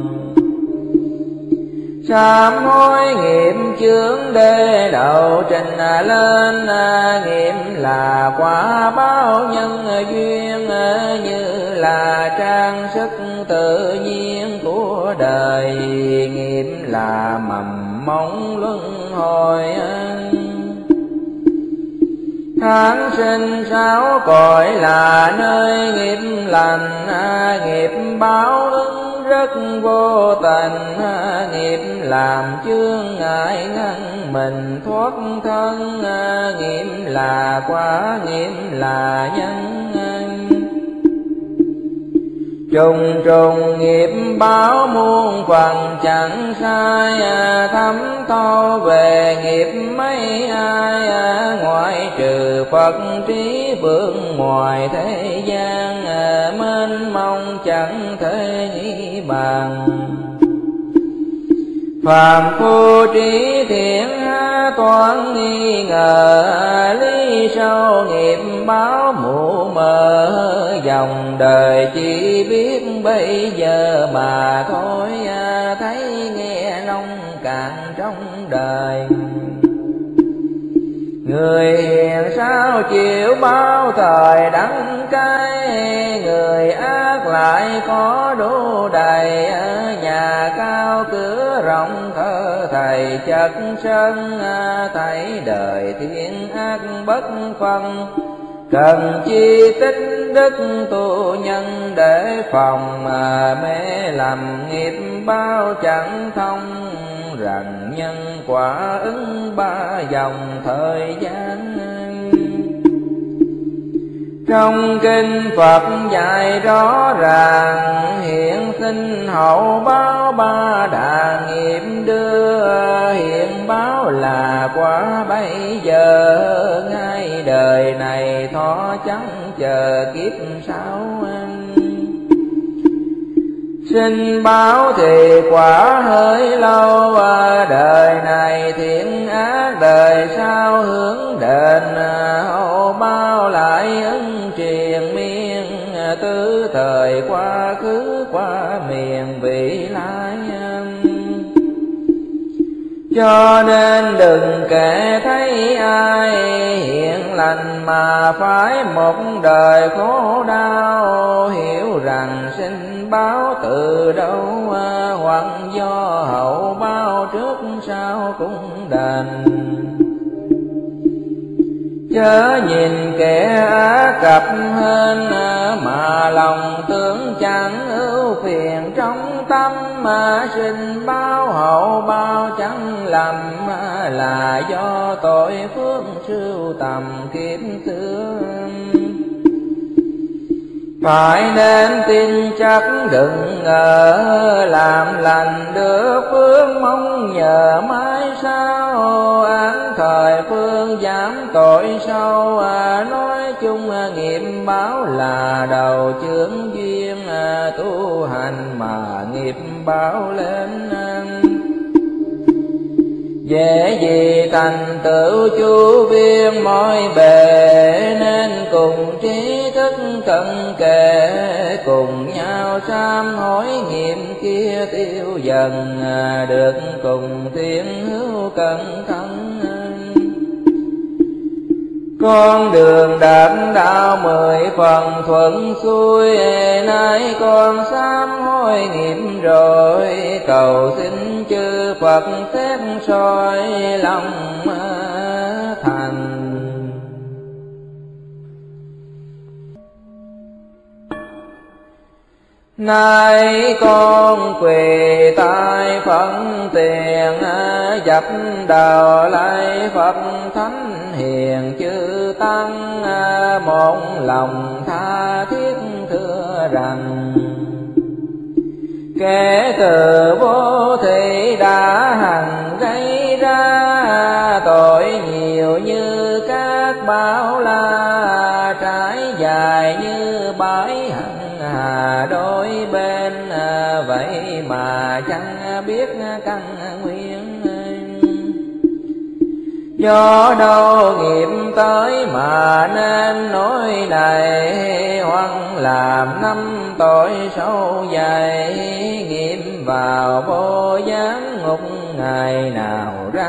sám hối nghiệp chướng đê đầu trình lên, nghiệp là quả báo nhân duyên, như là trang sức tự nhiên của đời, nghiệp là mầm móng luân hồi. Tháng sinh sáu cõi là nơi nghiệp lành, nghiệp báo ứng rất vô tình, nghiệp làm chướng ngại ngăn mình thoát thân, nghiệp là quả nghiệp là nhân. Trùng trùng nghiệp báo muôn phần chẳng sai, thấm thâu về nghiệp mấy ai, ngoại trừ Phật trí vượng ngoài thế gian, mênh mông chẳng thể nghĩ bàn. Phàm phu trí thiện toán nghi ngờ, lý sâu nghiệp báo mù mờ, dòng đời chỉ biết bây giờ mà thôi, thấy nghe nông cạn trong đời. Người hiền sao chịu bao thời đắng cay, người ác lại có đủ đầy, nhà cao cửa rộng thơ thầy chất sân, thấy đời thiên ác bất phân. Cần chi tích đức tu nhân để phòng, mà mê làm nghiệp bao chẳng thông, rằng nhân quả ứng ba dòng thời gian. Trong kinh Phật dạy rõ ràng, hiện sinh hậu báo ba đà nghiệp đưa. Hiện báo là quả bây giờ, ngay đời này thọ chẳng chờ kiếp sau. Sinh báo thì quả hơi lâu, đời này thiện ác đời sau hướng đền. Hậu báo lại ứng triền miên, tứ thời quá khứ qua miền vị lai. Cho nên đừng kể thấy ai hiện lành mà phải một đời khổ đau. Hiểu rằng sinh báo từ đâu, hoặc do hậu báo trước sau cũng đành. Chớ nhìn kẻ ác cập hơn, mà lòng tưởng chẳng ưu phiền trong tâm. Mà sinh báo hậu báo chẳng lầm, là do tội phước sưu tầm kiếp xưa. Phải nên tin chắc đừng ngờ, làm lành được phước mong nhờ mãi sau. Án thời phương giảm tội sâu, nói chung nghiệp báo là đầu chướng duyên. Tu hành mà nghiệp báo lên, dễ gì thành tựu chu viên mọi bề. Nên cùng trí thức cận kề, cùng nhau sám hối nghiệp kia tiêu dần. Được cùng tiếng hữu cẩn thận, con đường đạt đạo mười phần thuận xuôi. Nay con sám hối nghiệp rồi, cầu xin chư Phật xét soi lòng thành. Nay con quỳ tại phận tiền, dập đầu lạy Phật thánh hiền chư tăng. Một lòng tha thiết thưa rằng, kẻ từ vô thị đã hằng gây ra. Tội nhiều như các bão la, trải dài như bãi hằng hà đôi bên. Vậy mà chẳng biết căn nguyên, do đâu nghiệp tới mà nên nỗi này. Hoặc làm năm tội sâu dày, nghiệp vào vô gián ngục ngày nào ra.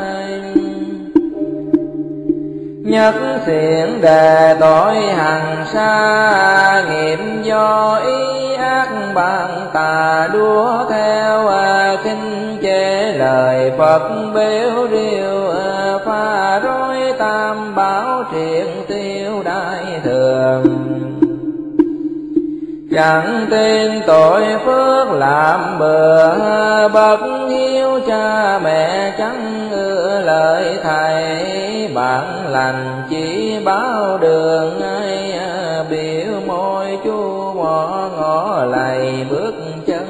Nhất thiện đề tội hằng xa, nghiệp do ý ác bạn tà đua theo. Khinh chê lời Phật bếu riêu, pha rối tam bảo triện tiêu đại thường. Chẳng tin tội phước làm bừa, bậc hiếu cha mẹ chẳng ưa lời thầy. Bạn lành chỉ báo đường ai, biểu môi chu mỏ ngõ lầy bước chân.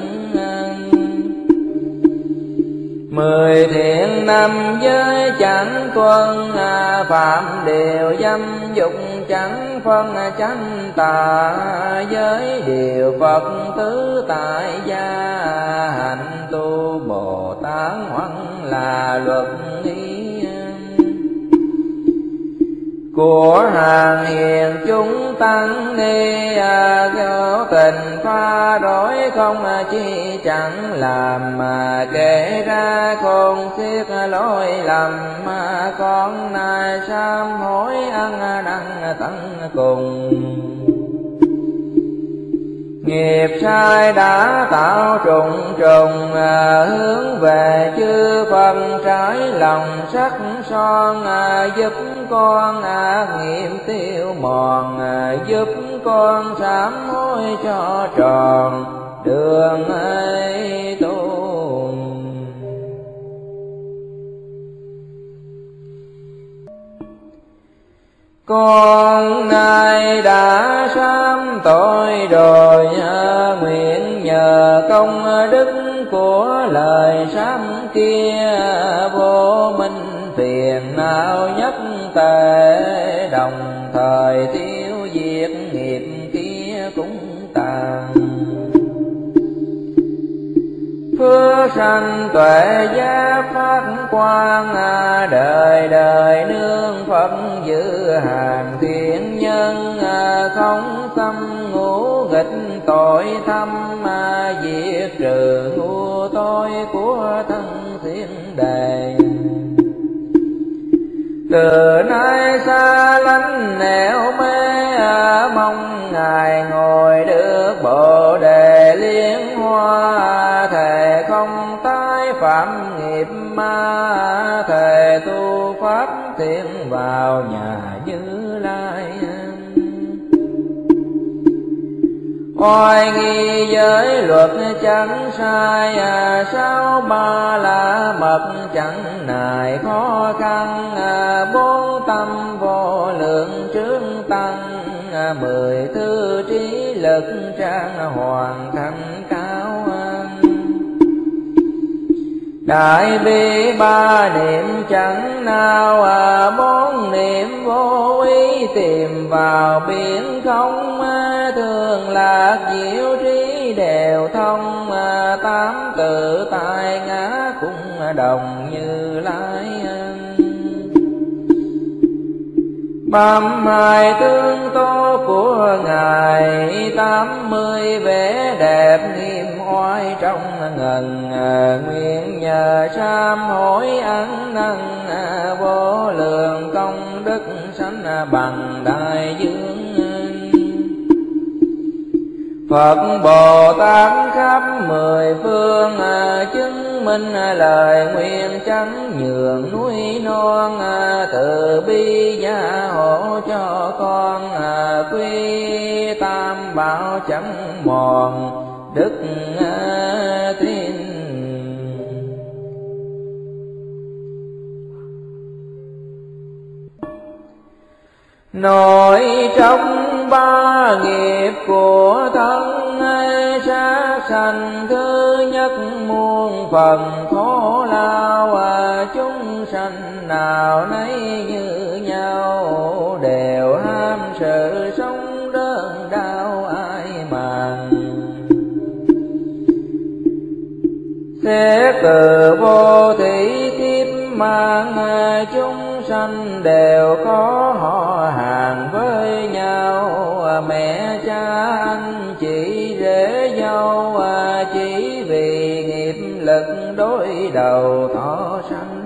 Mười thiện năm giới chẳng tuân, phạm điều dâm dục chẳng phân chánh tà. Giới điều Phật tứ tại gia, hạnh tu Bồ Tát hoặc là luật nghi. Của hàng hiền chúng tăng ni, vô tình pha rối không chi chẳng làm. Mà kể ra khôn xiết lỗi lầm, mà con nay sám hối ăn năn tận cùng. Nghiệp sai đã tạo trùng trùng, hướng về chư Phật trái lòng sắc son. Giúp con ác nghiệp tiêu mòn, giúp con sám hối cho tròn đường ấy tu. Con nay đã sám tội rồi, nguyện nhờ công đức của lời sám kia, vô minh phiền não nhất tề, đồng thời tiêu diệt nghiệp kia cũng tàn. Phước sanh tuệ giác phát quang, đời đời nương Phật giữ hàng thiện nhân, không tâm ngũ nghịch tội thâm, diệt trừ ngu tối của thân thiên đề. Từ nay xa lánh nẻo mê, mong Ngài ngồi được Bồ đề liên hoa, thề không tái phạm nghiệp ma, thề tu pháp thiện vào nhà Như Lai. Oai nghi giới luật chẳng sai, sao ba la mật chẳng nài khó khăn, bốn tâm vô lượng trướng tăng, mười thư trí lực trang hoàn thành cao. Đại bi ba niệm chẳng nào, bốn niệm vô ý tìm vào biển không, thường lạc diệu trí đều thông, tám tự tại ngã cũng đồng Như Lai. Bám hai tương tố của Ngài, tám mươi vẻ đẹp nghiêm oai trong ngần, nguyện nhờ sám hối ăn năn, vô lượng công đức sanh bằng đại dương. Phật Bồ Tát khắp mười phương, chứng minh lời nguyện chẳng nhường núi non, từ bi gia hộ cho con, quy tam bảo chẳng mòn đức tin. Nội trong ba nghiệp của thân, sát sanh thứ nhất muôn phần khổ lao, chúng sanh nào nấy như nhau, đều ham sự sống đơn đau ai màng. Xét từ vô thủy kiếp mang, chúng sanh đều có họ hàng với nhau, mẹ cha anh chị rể dâu, chỉ vì nghiệp lực đối đầu thọ sanh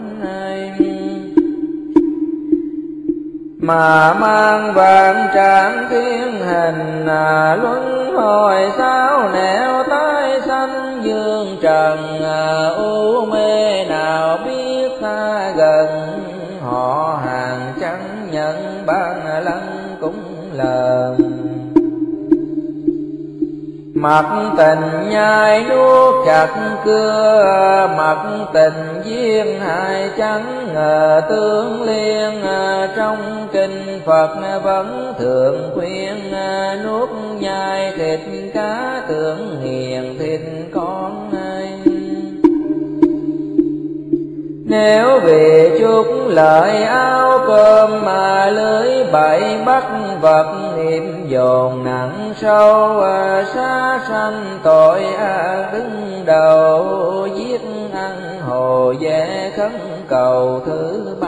mà mang vạn trạng thiên hình, luân hồi sao nẻo tái sanh dương trần, u mê nào biết ta gần, họ hàng chẳng nhận ban lăng cũng lờn. Mặc tình nhai nuốt chặt cưa, mặc tình duyên hai chẳng ngờ tương liên, trong kinh Phật vẫn thường khuyên, nuốt nhai thịt cá tưởng nghiền thịt con anh. Nếu vì chút lợi áo cơm mà lưới bậy bắt vật, nghiệp dồn nặng sâu, sát sanh tội ác đứng đầu, giết ăn hồ dễ khấn cầu thứ ba.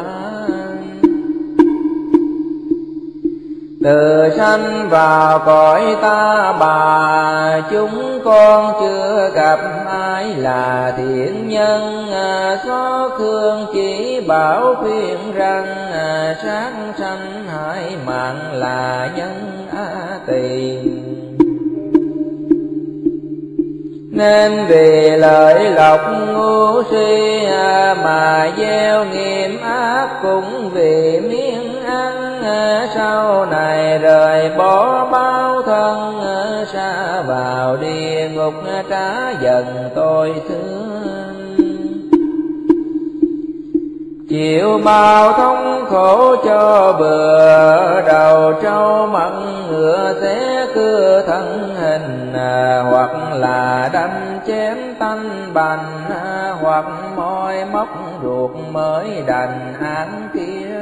Từ sanh vào cõi ta bà, chúng con chưa gặp ai là thiện nhân, xót thương chỉ bảo khuyên rằng, sát sanh hại mạng là nhân a tỳ. Nên vì lợi lộc ngu si mà gieo nghiệp ác, cũng vì miếng ăn sau này rời bỏ bao thân, sa vào địa ngục trả dần tôi thương. chịu bao thống khổ cho bừa, đầu trâu mặn ngựa xé cưa thân hình, hoặc là đâm chém tanh bành, hoặc môi móc ruột mới đành án kia.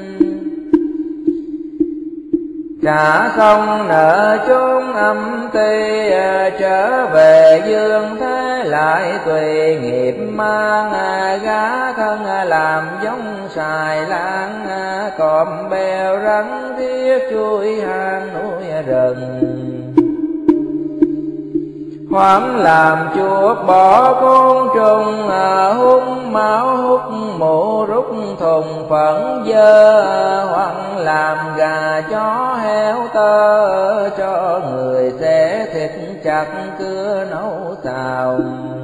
Trả xong nợ chốn âm ty, trở về dương thế lại tùy nghiệp mang, gá thân làm giống xài lan, cọp bèo rắn thiết chui hang núi rừng. Hoảng làm chuột bỏ côn trùng, hút máu hút mũ rút thùng phẫn dơ, hoặc làm gà chó heo tơ, cho người xé thịt chặt cưa nấu xào.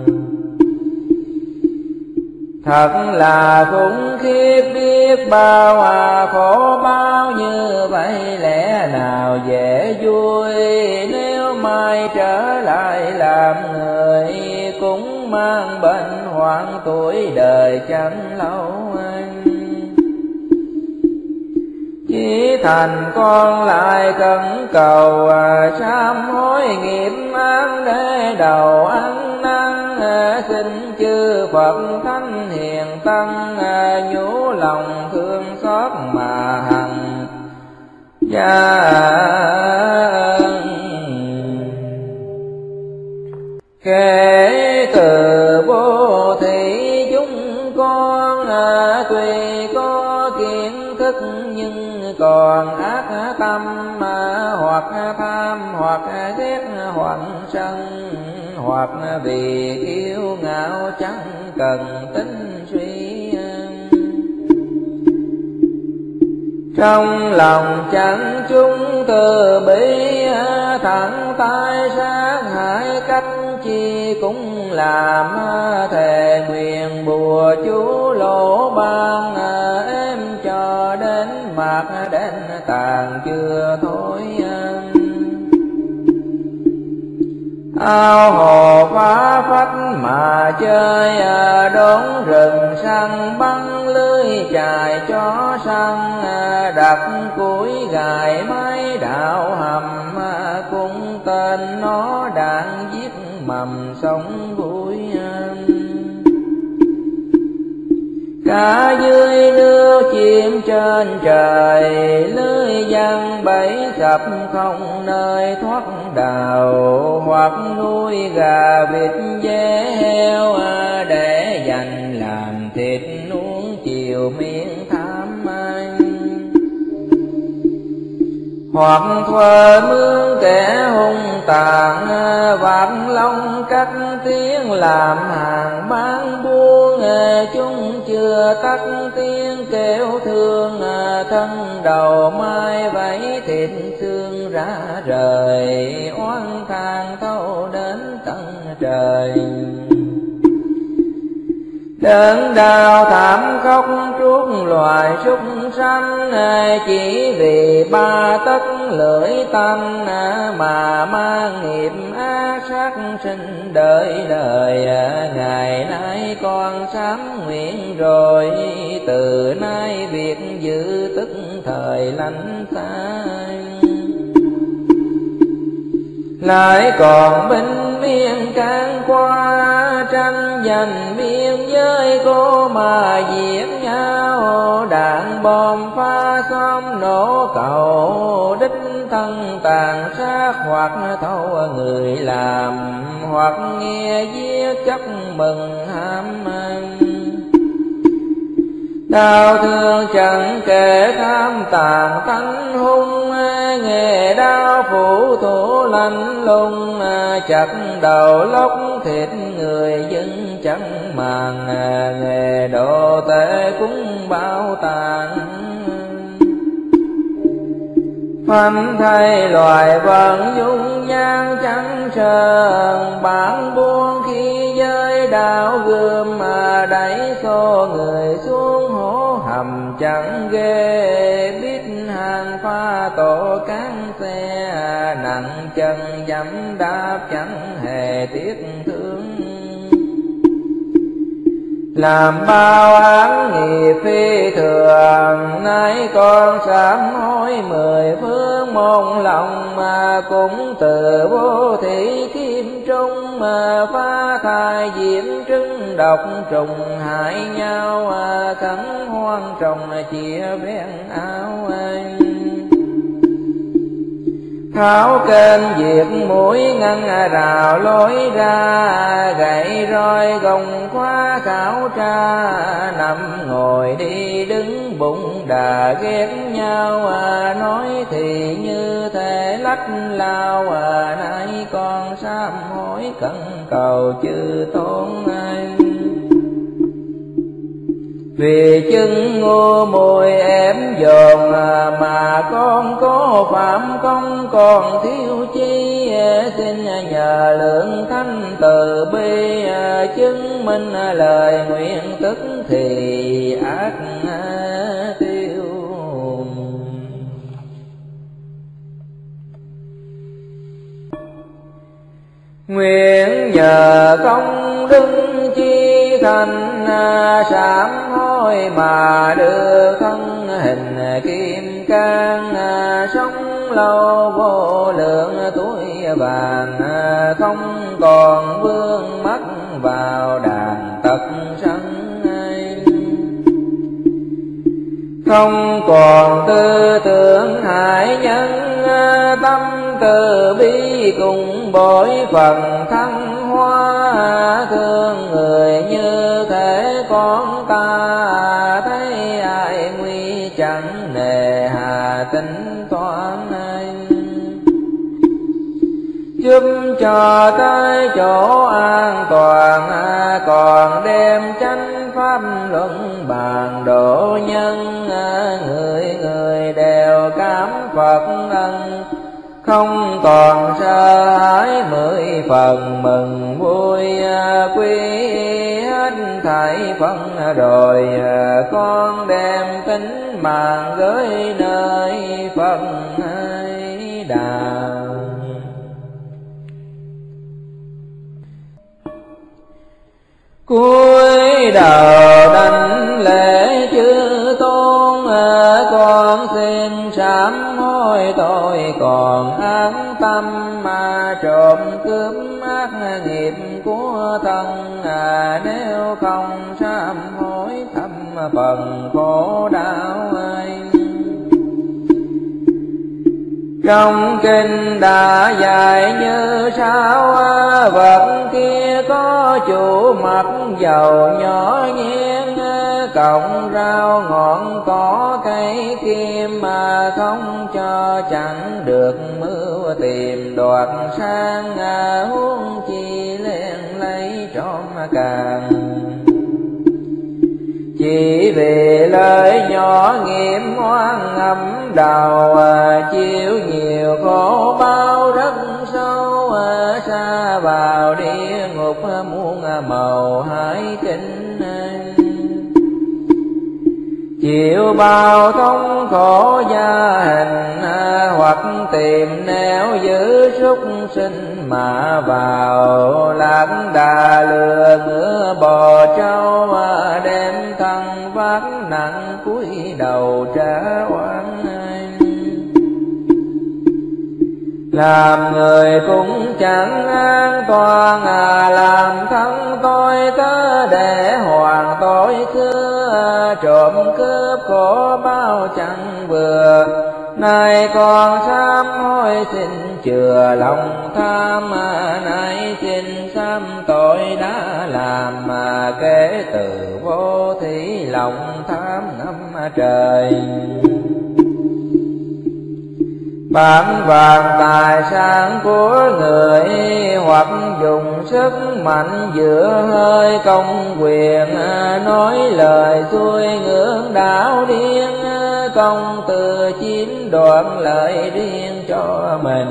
Thật là khủng khiếp biết bao, à khổ bao như vậy lẽ nào dễ vui. Nếu mai trở lại làm người, cũng mang bệnh hoạn tuổi đời chẳng lâu anh. Chỉ thành con lại cẩn cầu, à sám hối nghiệp án để đầu ăn năn. Xin chư Phật thánh hiền tăng, nhủ lòng thương xót mà hằng gia. Kể từ vô thị chúng con, tuy có kiến thức nhưng còn ác tâm, hoặc tham hoặc ghét hoặc sân, hoặc vì kiêu ngạo chẳng cần tính suy. Trong lòng chẳng chúng từ bi, thẳng tay sát hại cách chi cũng làm. Thề nguyện bùa chú lỗ ban, em cho đến mạc đến tàn chưa thôi. Ao hồ phá phách mà chơi, đốn rừng săn bắn lưới chài chó săn. Đặt củi gài máy đạo hầm, cũng tên nó đạn giết mầm sống vui. Cả dưới nước chim trên trời, lưới giăng bẫy sập không nơi thoát đào. Hoặc nuôi gà vịt dê heo, để dành làm thịt nuông chiều miếng tham anh. Hoặc thuê mướn kẻ hung tàn, vạt lông cắt tiếng làm hàng bán buôn. Chúng chưa tắt tiếng kêu thương, thân đầu mai vẫy thịt xương ra rời. Oán than thâu đến tận trời, đớn đau thảm khóc trút loài súc sanh. Chỉ vì ba tấc lưỡi tanh, mà mang nghiệp ác sát sinh đời đời. Ngày nay con sám nguyện rồi, từ nay việc giữ tức thời lánh xa. Lại còn binh biên can qua, tranh giành biên giới cô mà giết nhau. Đạn bom phá xóm nổ cầu, đích thân tàn sát hoặc thâu người làm. Hoặc nghe giết chấp mừng ham ăn, đau thương chẳng kể tham tàn tánh hung. Nghề đau phủ thủ lạnh lùng, chặt đầu lóc thịt người dân chẳng màng. Nghề độ tệ cũng bao tàn, phanh thay loài vận dung nhan chẳng sờn. Bản buông khi giới đạo gươm, mà đẩy xô người xuống hố hầm chẳng ghê. Biết hàng pha tổ cán xe, nặng chân dẫm đạp chẳng hề tiếc thương. làm bao án nghiệp phi thường. Nay con sám hối mười phương môn lòng, mà cũng từ vô thị kim trung, mà phá thai diễm trứng độc trùng hại nhau, khẩn hoang trồng chia ven áo anh. Tháo kênh diệt mũi ngăn rào lối ra, gậy roi gồng khóa khảo tra, nằm ngồi đi đứng bụng đà ghét nhau, nói thì như thể lách lao, nay con sám hối cẩn cầu chư tôn anh. Vì chứng ngu muội ém dồn, mà con có phạm công còn thiếu chi, xin nhờ lượng thánh từ bi, chứng minh lời nguyện tức thì ác tiêu. Nguyện nhờ công đức chi thành, sám hối mà đưa thân hình kim cang, sống lâu vô lượng tuổi vàng, không còn vương mắc vào đàn tật sân. Không còn tư tưởng hại nhân, tâm từ bi cùng bội phần thăng hoa, thương người như thể con ta, thấy ai nguy chẳng nề hà tính toán anh. Giúp cho tới chỗ an toàn, còn đem chánh pháp luận bàn độ nhân, người người đều cảm Phật ân, không còn sợ hãi mười phần mừng vui. Quy hết thảy phân rồi, con đem tính mạng gửi nơi Phật Đà. Cuối đầu đảnh lễ chư tôn, con xin sám hối tội còn án tâm, mà trộm cướp ác nghiệp của thân. Nếu không sám hối thâm phần khổ đau anh. Trong kinh đã dạy như sau, vật kia có chủ mặt dầu nhỏ nhien, cọng rau ngọn cỏ cây kim, mà không cho chẳng được mưu tìm đoạt sang, huống chi len lấy trộm càng. Chỉ vì lời nhỏ nghiệp oan ngầm đầu, chịu nhiều khổ bao rất sâu, xa vào địa ngục muôn màu hải kinh. Chịu bao thống khổ gia hình, hoặc tìm nẻo giữ súc sinh mà vào. Lạc đà lừa ngựa bò trâu, đem thân vác nặng cúi đầu trả oan. Làm người cũng chẳng an toàn, làm thân tôi tớ để hoàn tội xưa. Trộm cướp khổ bao chẳng vừa, nay con sám hối xin chừa lòng tham. Nay xin sám tội đã làm, mà kể từ vô thí lòng tham năm trời. Bán vàng tài sản của người, hoặc dùng sức mạnh giữa hơi công quyền. Nói lời xuôi ngưỡng đạo điên, công từ chiếm đoạt lợi riêng cho mình.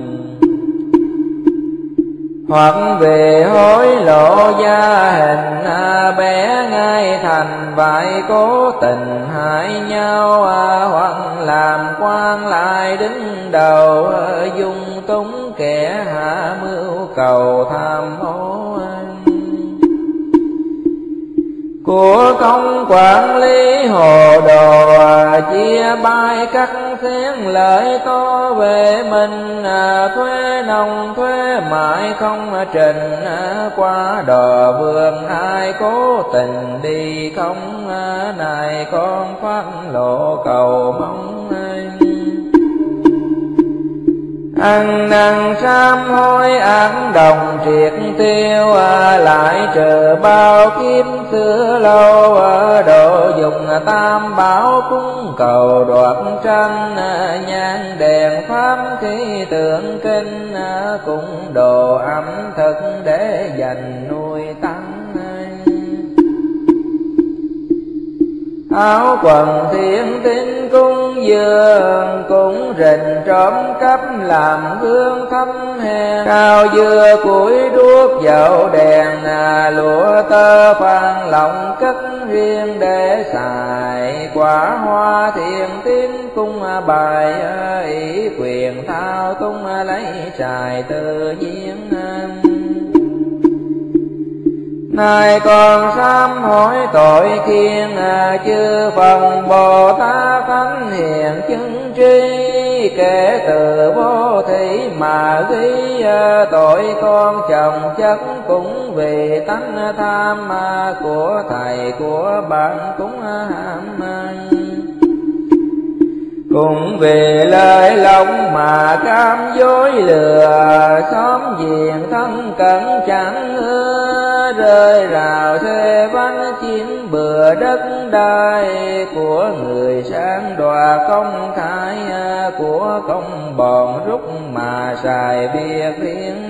Hoặc về hối lộ gia hình, bé ngay thành vậy cố tình hại nhau. Hoặc làm quan lại đứng đầu, dung túng kẻ hạ mưu cầu tham ô. của công quản lý hồ đồ, chia bay cắt xén lợi to về mình, thuế nông thuế mãi không trình, qua đò vườn ai cố tình đi không, này con phát lộ cầu mong anh. Ăn năn sám hối ác đồng triệt tiêu, lại trừ bao kiếp xưa lâu, độ dùng tam bảo cúng cầu đoạt tranh, nhang đèn pháp khí tượng kinh, cũng đồ ẩm thực để dành nuôi tăng. Áo quần thiên tín cúng dường, cũng rình trộm cắp làm hương thăm hèn, cao dưa củi đuốc dầu đèn, lụa tơ phan lòng cất riêng để xài, quả hoa thiên tín cung bài, ý quyền thao tung lấy trài tự nhiên. Nay con sám hối tội khiên, chư phần Bồ Tát Thánh Hiền chứng tri, kể từ vô thủy mà ghi, tội con chồng chất cũng vì tánh tham, của thầy của bạn cũng ham anh. Cũng vì lời lòng mà cam dối lừa, xóm giềng thân cận chẳng ưa, rơi rào xê vắng chiếm bừa đất đai, của người sang đoạt công khai, của công bọn rút mà xài biệt riêng.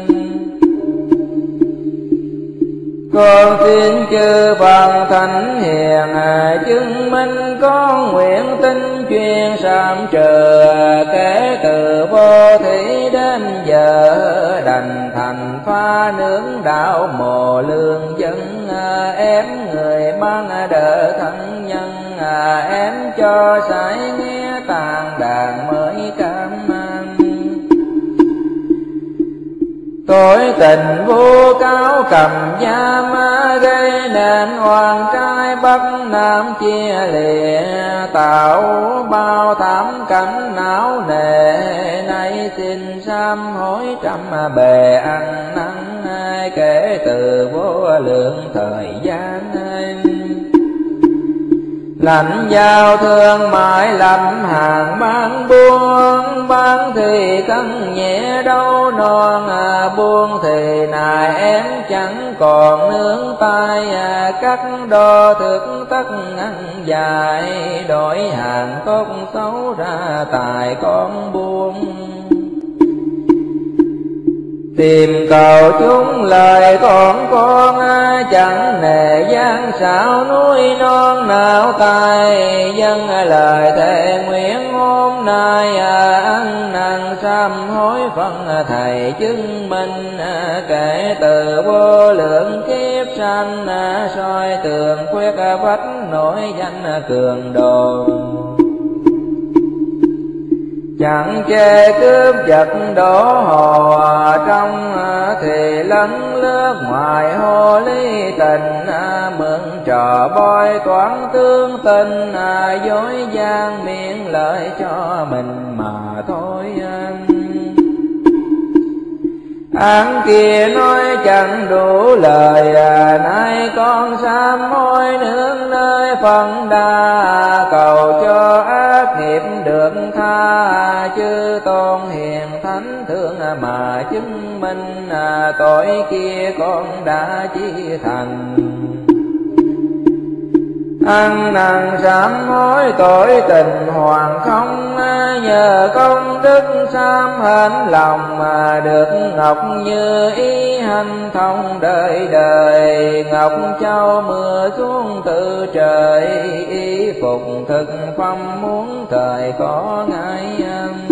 Con xin chư Phật Thánh Hiền chứng minh con nguyện tin chuyên sám trừ, kể từ vô thủy đến giờ đành thành pha nướng đạo mồ lương dân, ém người ban đỡ thân nhân, ém cho sải nghe tàn đàn mới cảm ơn. Tội tình vô cáo cầm giam, gây nên oan trai bắc nam chia lìa, tạo bao thảm cảnh não nề, nay xin sám hối trăm bề ăn năn, kể từ vô lượng thời gian. Lãnh giao thương mãi lâm hàng bán buôn, bán thì cân nhẹ đâu non, buôn thì nài em chẳng còn nương tay, cắt đo thực tất ăn dài, đổi hàng tốt xấu ra tài con buôn. Tìm cầu chúng lời con con, chẳng nề gian xảo núi non nào tài, dân lời thề nguyện hôm nay, ăn năn sám hối phân thầy chứng minh, kể từ vô lượng kiếp sanh, soi tường khuyết vách nổi danh cường đồ. Chẳng chê cướp giật đổ hồ trong, thì lấn lướt ngoài hồ ly tình, mượn trò bói toán tương tình, dối gian miệng lợi cho mình mà thôi. Án kia nói chẳng đủ lời, nay con sám hối nương nơi phần đa, cầu cho ác nghiệp được tha, chư tôn hiền thánh thương mà chứng minh, tội kia con đã chi thành. Ăn năn sám hối tội tình hoàng không, nhờ công đức sám hên lòng, mà được ngọc như ý hành thông đời đời, ngọc châu mưa xuống từ trời, y phục thực phẩm muốn thời có ngại.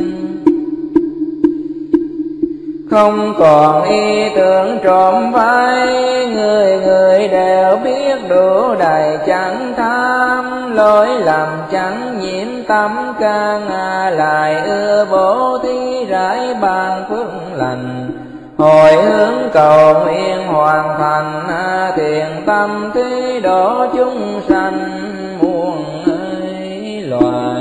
Không còn ý tưởng trộm phái, người người đều biết đủ đầy chẳng tham, lỗi lầm chẳng nhiễm tâm can, lại ưa bố thí rải ban phước lành, hồi hướng cầu nguyện hoàn thành thiện tâm thí độ chúng sanh muôn loài.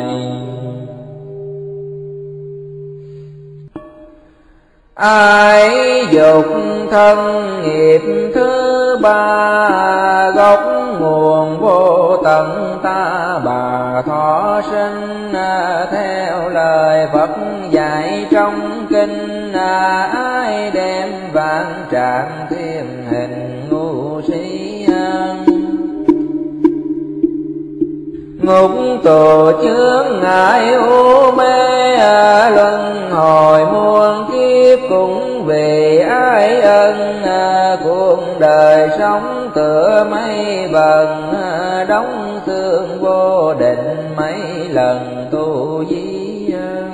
Ai dục thân nghiệp thứ ba, gốc nguồn vô tận ta bà thọ sinh. Theo lời Phật dạy trong kinh, ai đem vạn trạng thiên hình ngu si. Ngục tù chướng ngại u mê, luân hồi muôn kiếp cũng vì ai ân. Cuộc đời sống tựa mây vần, đóng xương vô định mấy lần tu di.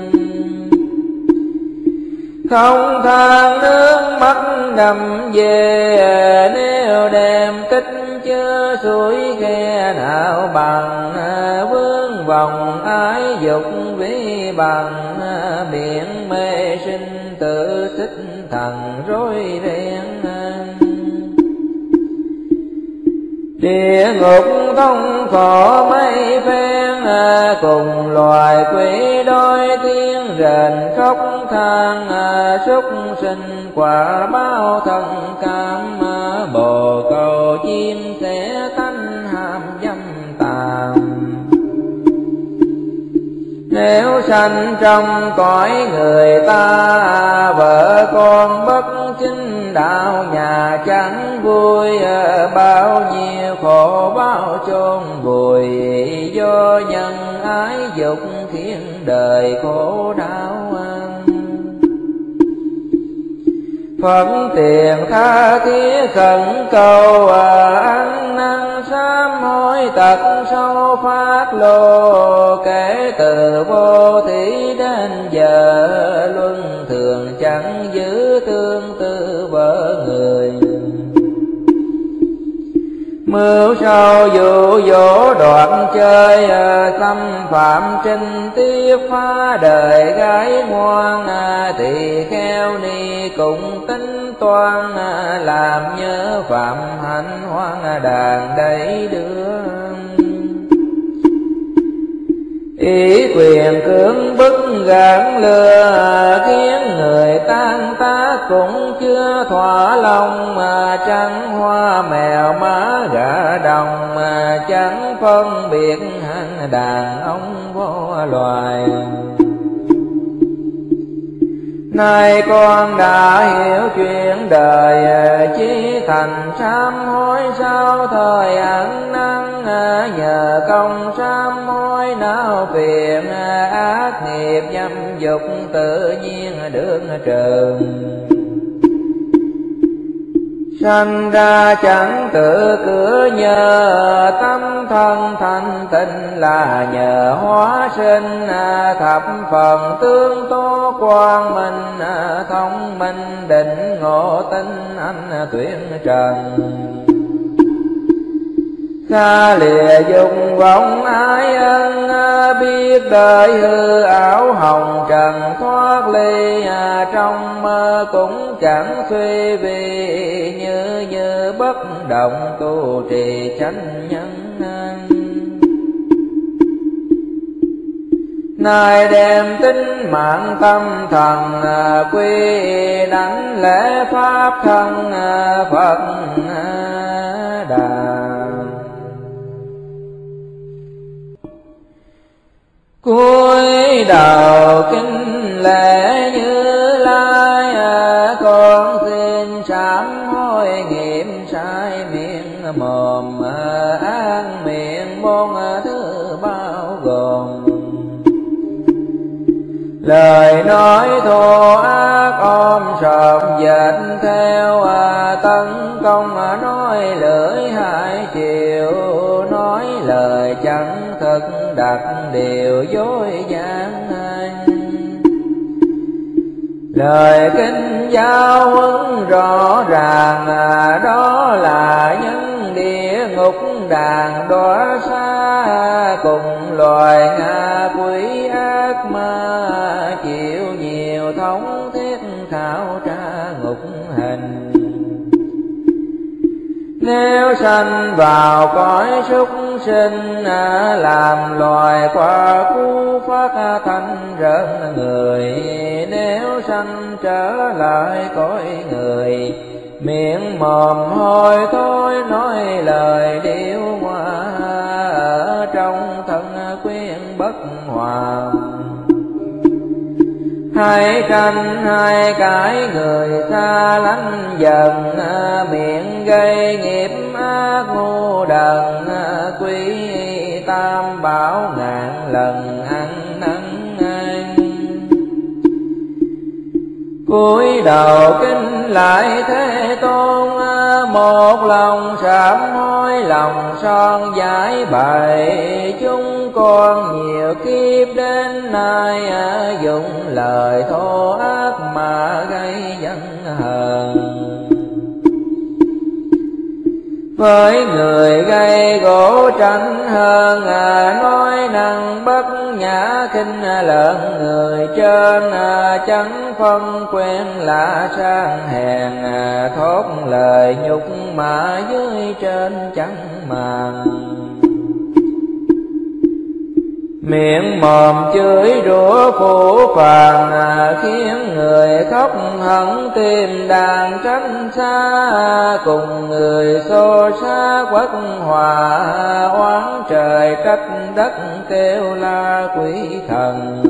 Không than nước mắt đầm về, nếu đem tích chứa suối khe nào bằng. Vương vòng ái dục vi bằng, biển mê sinh tự xích thần rối ren. Địa ngục thông khổ mấy phen, cùng loài quỷ đôi tiếng rền khóc than. Súc sinh quả báo thân cam, bồ câu chim sẽ tánh ham dâm tàm. Nếu sanh trong cõi người ta, vợ con bất chính đạo nhà chẳng vui. Bao nhiêu khổ bao chôn vùi, do nhân ái dục khiến đời khổ đau. Phật tiền tha thiết khẩn cầu, ăn năn sám hối tật sâu phát lộ. Kể từ vô thí đến giờ, luân thường chẳng giữ tương tư vợ người. Mưu sâu dụ dỗ đoạn chơi, xâm phạm trinh tiết phá đời gái ngoan. Tỳ kheo ni cùng tính toan, làm nhớ phạm hạnh hoang đàn đầy đưa. Ý quyền cưỡng bức gạn lừa, khiến người tan tác cũng chưa thỏa lòng. Mà trắng hoa mèo má gà đồng, mà chẳng phân biệt hạng đàn ông vô loài. Nay con đã hiểu chuyện đời, chí thành sám hối sao thời ăn năn. Nhờ công sám hối não phiền, ác nghiệp dâm dục tự nhiên được trừ. Sanh ra chẳng tự cửa nhờ, tâm thân thanh tịnh là nhờ hóa sinh. Thập phần tương tố quang minh, thông minh định ngộ tinh anh tuyển trần. Xa lìa dục vọng ái ân, biết đời hư ảo hồng trần thoát ly. Trong mơ cũng chẳng suy vì, như như bất động tu trì chánh nhân. Nay đem tính mạng tâm thần, quy đảnh lễ pháp thân Phật Đà. Cúi đầu kính lễ Như Lai, con xin sám hối nghiệm sai miệng mồm. An miệng bốn thứ bao gồm, lời nói thô ác ôm sòm dệt theo. Tấn công nói lưỡi hai chiều, nói lời chẳng thực đặt điều dối gian. Lời kinh giáo huấn rõ ràng, đó là những địa ngục đàn đọa xa. Cùng loài ngạ quỷ ác ma, chịu nhiều thống thiết khảo tra ngục hình. Nếu sanh vào cõi súc sinh, làm loài qua cú phát thanh rợn người. Nếu sanh trở lại cõi người, miệng mồm hôi thối nói lời điêu hoa. Ở trong thân quyến bất hòa, hai canh hai cái người xa lánh dần. Miệng gây nghiệp ác ngu đần, quý tam bảo ngàn lần ăn năn ăn. Cúi đầu kính lại Thế Tôn, một lòng sám hối lòng son giải bày. Chúng con nhiều kiếp đến nay, dùng lời thô ác mà gây giận hờn. Với người gây gỗ tranh hơn, nói năng bất nhã khinh lợn người trên. Chẳng phân quen lạ sang hèn, thốt lời nhục mà dưới trên chẳng màng. Miệng mồm chửi rủa phủ phàng, khiến người khóc hận tim đàn tránh xa. Cùng người xô xá quất hòa, oán trời trách đất kêu la quỷ thần.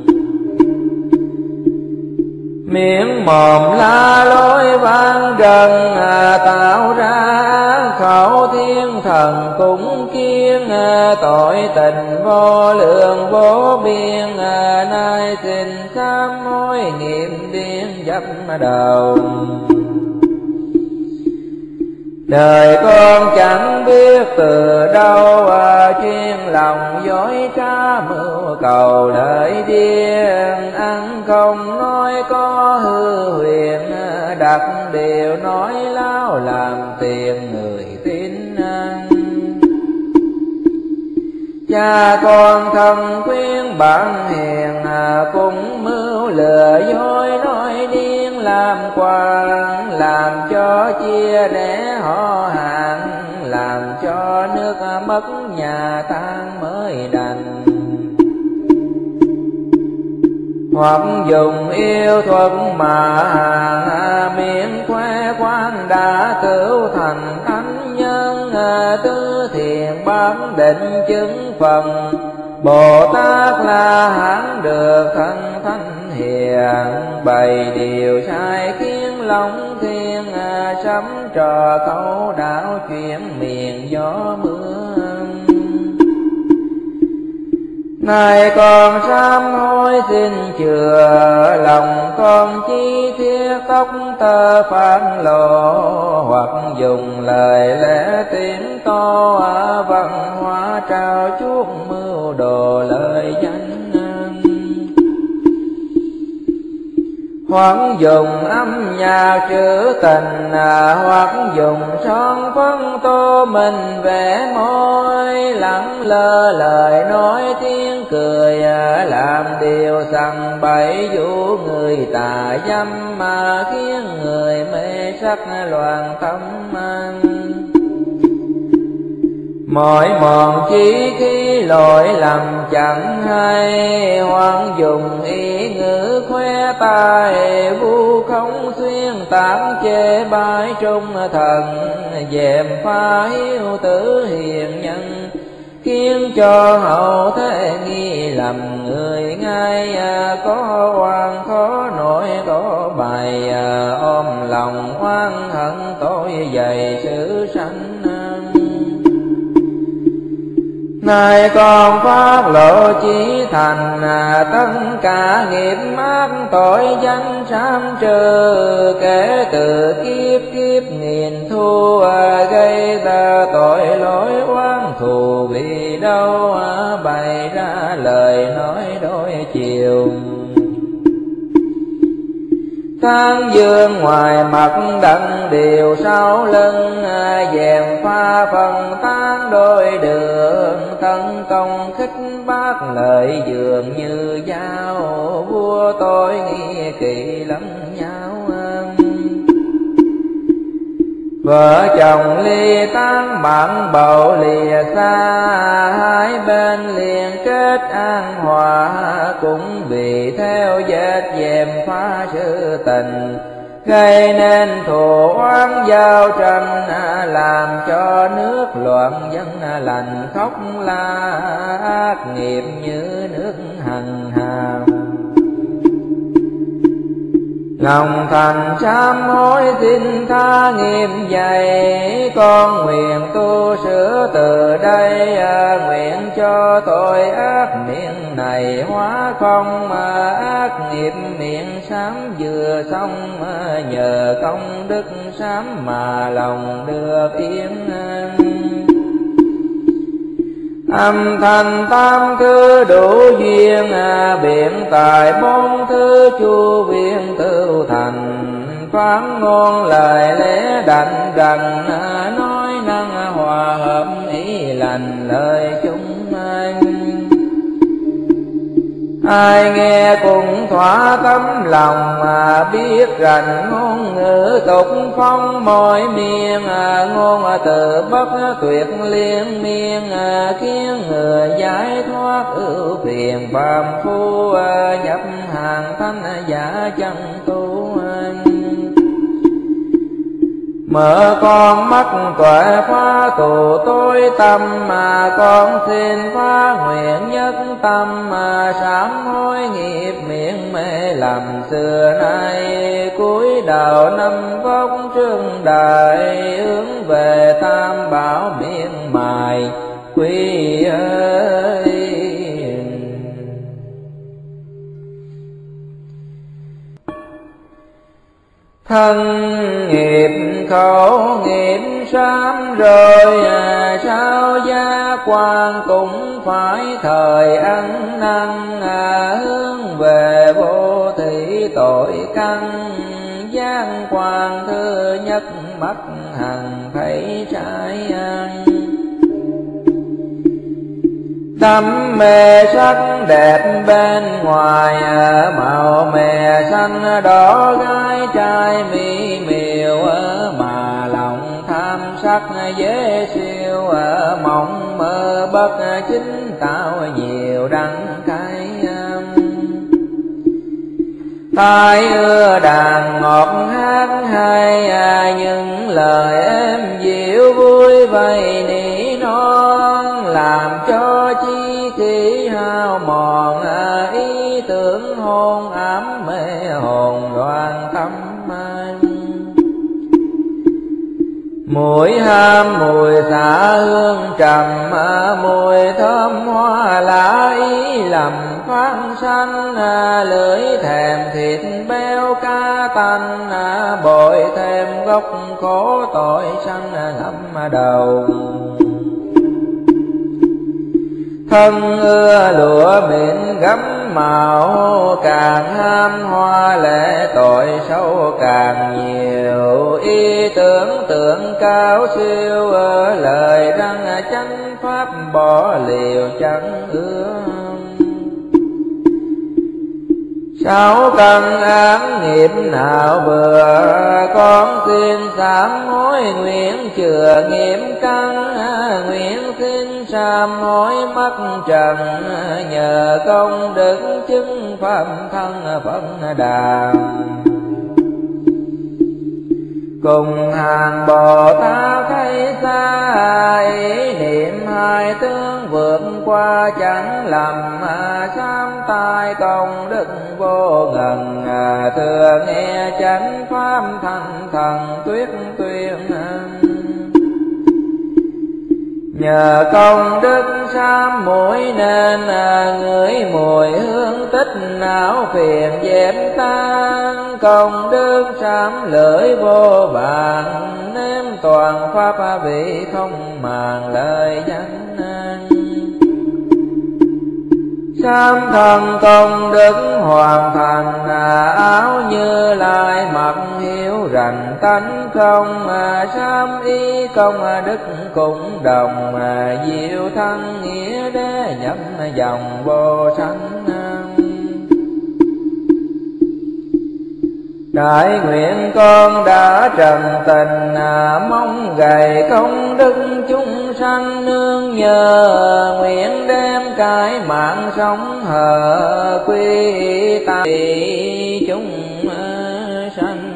Miệng mồm la lối vang rần, tạo ra khẩu thiên thần cũng kiêng. Tội tình vô lượng vô biên, nay xin sám hối niệm điên dập đầu. Đời con chẳng biết từ đâu, chuyên lòng dối trá mưu cầu lợi điên. Ăn không nói có hư huyền, đặt điều nói láo làm tiền người tin ăn. Cha con thân khuyên bạn hiền, cũng mưu lừa dối nói điên làm quan. Làm cho chia rẽ họ hàng, làm cho nước mất nhà tan mới đành. Hoặc dùng yêu thuật mà hàng, miệng khoe khoang đã cứu thành thánh nhân. Tứ thiền bán định chứng phần, Bồ Tát La Hán được thân thánh hiền. Bày điều sai khiến lòng thiên, sắm trò câu đạo chuyện miền gió mưa. Này con sám hối xin chừa, lòng con chi thiết tóc tơ phản lộ. Hoặc dùng lời lẽ tiếng to, văn hóa trao chuốt mưu đồ lời danh. Hoặc dùng âm nhạc trữ tình, hoặc dùng son phấn tô mình vẽ môi. Lẳng lơ lời nói tiếng cười, làm điều sằng bậy dụ người tà dâm. Mà khiến người mê sắc loạn tâm ăn. Mỗi mòn chỉ khi lỗi lầm chẳng hay, hoang dùng ý ngữ khoe tài. Vu không xuyên tán chê bai trung thần, dèm pha hiếu tử hiền nhân. Khiến cho hậu thế nghi lầm người ngay, có oan khó nổi có bài. Ôm lòng oan hận tội dày sự sanh. Này con phát lộ chí thành, tất cả nghiệp ác tội danh sám trừ. Kể từ kiếp kiếp nghìn thu, gây ta tội lỗi oán thù. Vì đâu bày ra lời nói đôi chiều. Tán dương ngoài mặt đặng điều sau lưng, dèm pha phần tán đôi đường. Tấn công khích bác lời dường như dao, vua tôi nghi kỳ lẫn nhau. Vợ chồng ly tán bạn bầu lìa xa, hai bên liền kết an hòa, cũng vì theo vết dèm phá sự tình, gây nên thù oán giao tranh, làm cho nước loạn dân lành khóc la, ác nghiệp như nước hằng hào. Lòng thành sám hối xin tha nghiêm dày, con nguyện tu sửa từ đây, nguyện cho tội ác miệng này hóa không, ác nghiệp miệng sám vừa xong, nhờ công đức sám mà lòng được yên an. Âm thanh tam thứ đủ duyên, biện tài bốn thứ chu viên tựu thành, phán ngôn lời lẽ đảnh rằng, nói năng hòa hợp ý lành lời chúng anh. Ai nghe cũng thỏa tấm lòng, mà biết rành ngôn ngữ tục phong mọi miền, ngôn từ bất tuyệt liên miên, khiến người giải thoát ưu phiền phàm phu, nhập hàng thanh giả chân tu anh. Mở con mắt tuệ phá tù tối tâm, mà con xin phá nguyện nhất tâm, mà sám hối nghiệp miệng mê lầm xưa nay, cúi đầu năm vóc trương đại, hướng về tam bảo miên mài quy ơi. Thân nghiệp khẩu nghiệp sám rồi, à, sao gia quan cũng phải thời ăn năn, à, hướng về vô thị tội căn, gian quan thứ nhất mắt hằng thấy trái ăn. Đam mê sắc đẹp bên ngoài, màu mè xanh đỏ gái trai mỹ miều, mà lòng tham sắc dễ siêu, mộng mơ bất chính tạo nhiều đắng cay. Tai ưa đàn ngọt hát hay, những lời êm dịu vui vầy nỉ non, làm cho chi khí hao mòn, ý tưởng hôn ám mê hồn loạn tâm anh. Mùi ham mùi xạ hương trầm, mùi thơm hoa lá ý lầm phán sanh, lưỡi thèm thịt béo cá tanh, bội thêm gốc khổ tội sanh lắm đầu. Thân ưa lụa mịn gấm màu, càng ham hoa lệ tội sâu càng nhiều, ý tưởng tượng cao siêu, lời răng chánh pháp bỏ liều chẳng ưa. Sáu căn án nghiệp nào vừa, con xin sám hối nguyện chừa nghiệp căn, nguyện xin sám hối mắc trần, nhờ công đức chứng pháp thân Phật Đà. Cùng hàng Bồ Tát thấy xa, ý niệm hai tướng vượt qua chẳng lầm, sám tai công đức vô ngần, thừa nghe chánh pháp thành thần tuyết tuyên. Nhờ công đức sám mũi nên, ngửi mùi hương tích não phiền dẹp tan, công đức sám lưỡi vô vàng, nếm toàn pháp vị không màng lời danh an. Sám thân công đức hoàn thành, áo Như Lai mặc hiếu rành tánh không, sám ý công đức cũng đồng, diệu thân nghĩa đế nhập dòng vô sanh. Cải nguyện con đã trần tình, mong gầy công đức chúng sanh nương nhờ. Nguyện đem cái mạng sống hờ quy tại chúng sanh.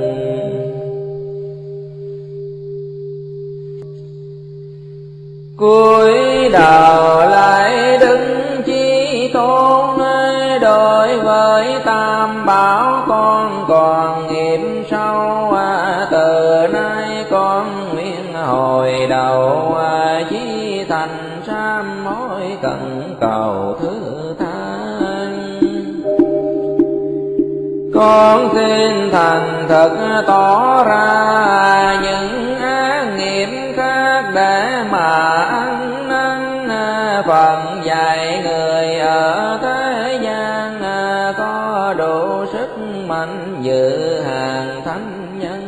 Cúi đầu lại đứng chi tôn, đối với tam bảo con còn nghiệp sâu. Từ nay con nguyện hồi đầu, chí thành sám hối cần cầu thứ than. Con xin thành thực tỏ ra những ác nghiệp khác để mà ăn năn. Phật dạy người ở thế gian có đủ sức mạnh dự hàng thánh nhân.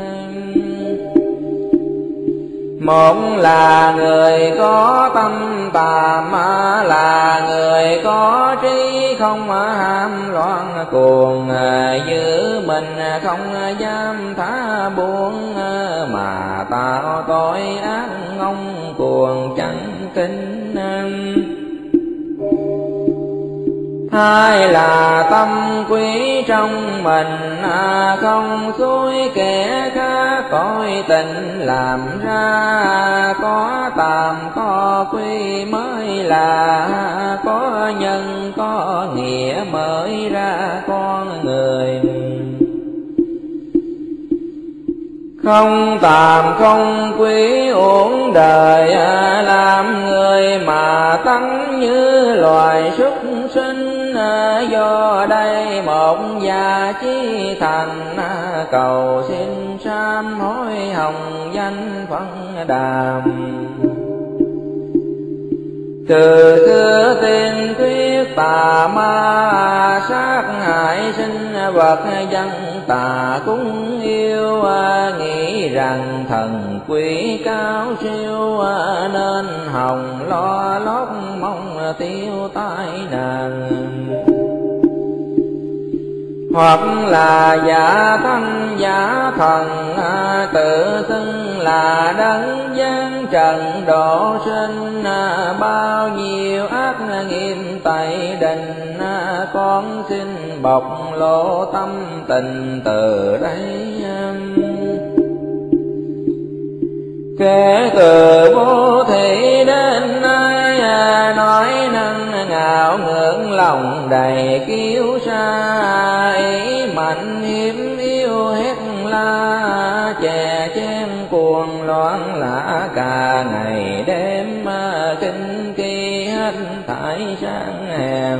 Một là người có tâm tàm, là người có trí không ham loạn cuồng. Giữ mình không dám tha buông, mà tạo tội ác ngông cuồng chẳng kính. Hai là tâm quý trong mình, không xuôi kẻ khác cõi tình làm ra. Có tàm có quý mới là có nhân, có nghĩa mới ra con người. Không tàm không quý uổng đời, làm người mà tánh như loài súc sinh. Do đây một gia chí thành, cầu xin sám hối hồng danh phân đàm. Từ xưa tin thuyết tà ma, sát hại sinh vật dân tà cúng yêu. Nghĩ rằng thần quỷ cao siêu, nên hồng lo lót mong tiêu tai nạn. Hoặc là giả thanh giả thần, tự xưng là đấng gian trần độ sinh. Bao nhiêu ác nghiệp tày đình, con xin bộc lộ tâm tình từ đây. Kể từ vô thị đến nay, nói năng ngạo ngưỡng lòng đầy kiêu sa. Ý mạnh hiểm yêu hét la, chè chén cuồng loạn lạ cả ngày đêm. Kinh kỳ hết thải sang hèn,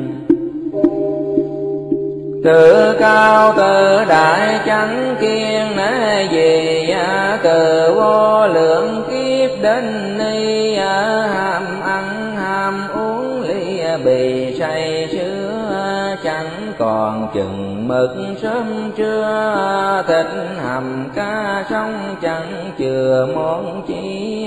tự cao tự đại chẳng kiêng nể gì. Từ vô lượng kiếp đến nay, ham ăn ham uống ly bì say sưa. Chẳng còn chừng mực sớm trưa, thịt hầm cá sống chẳng chừa món chi.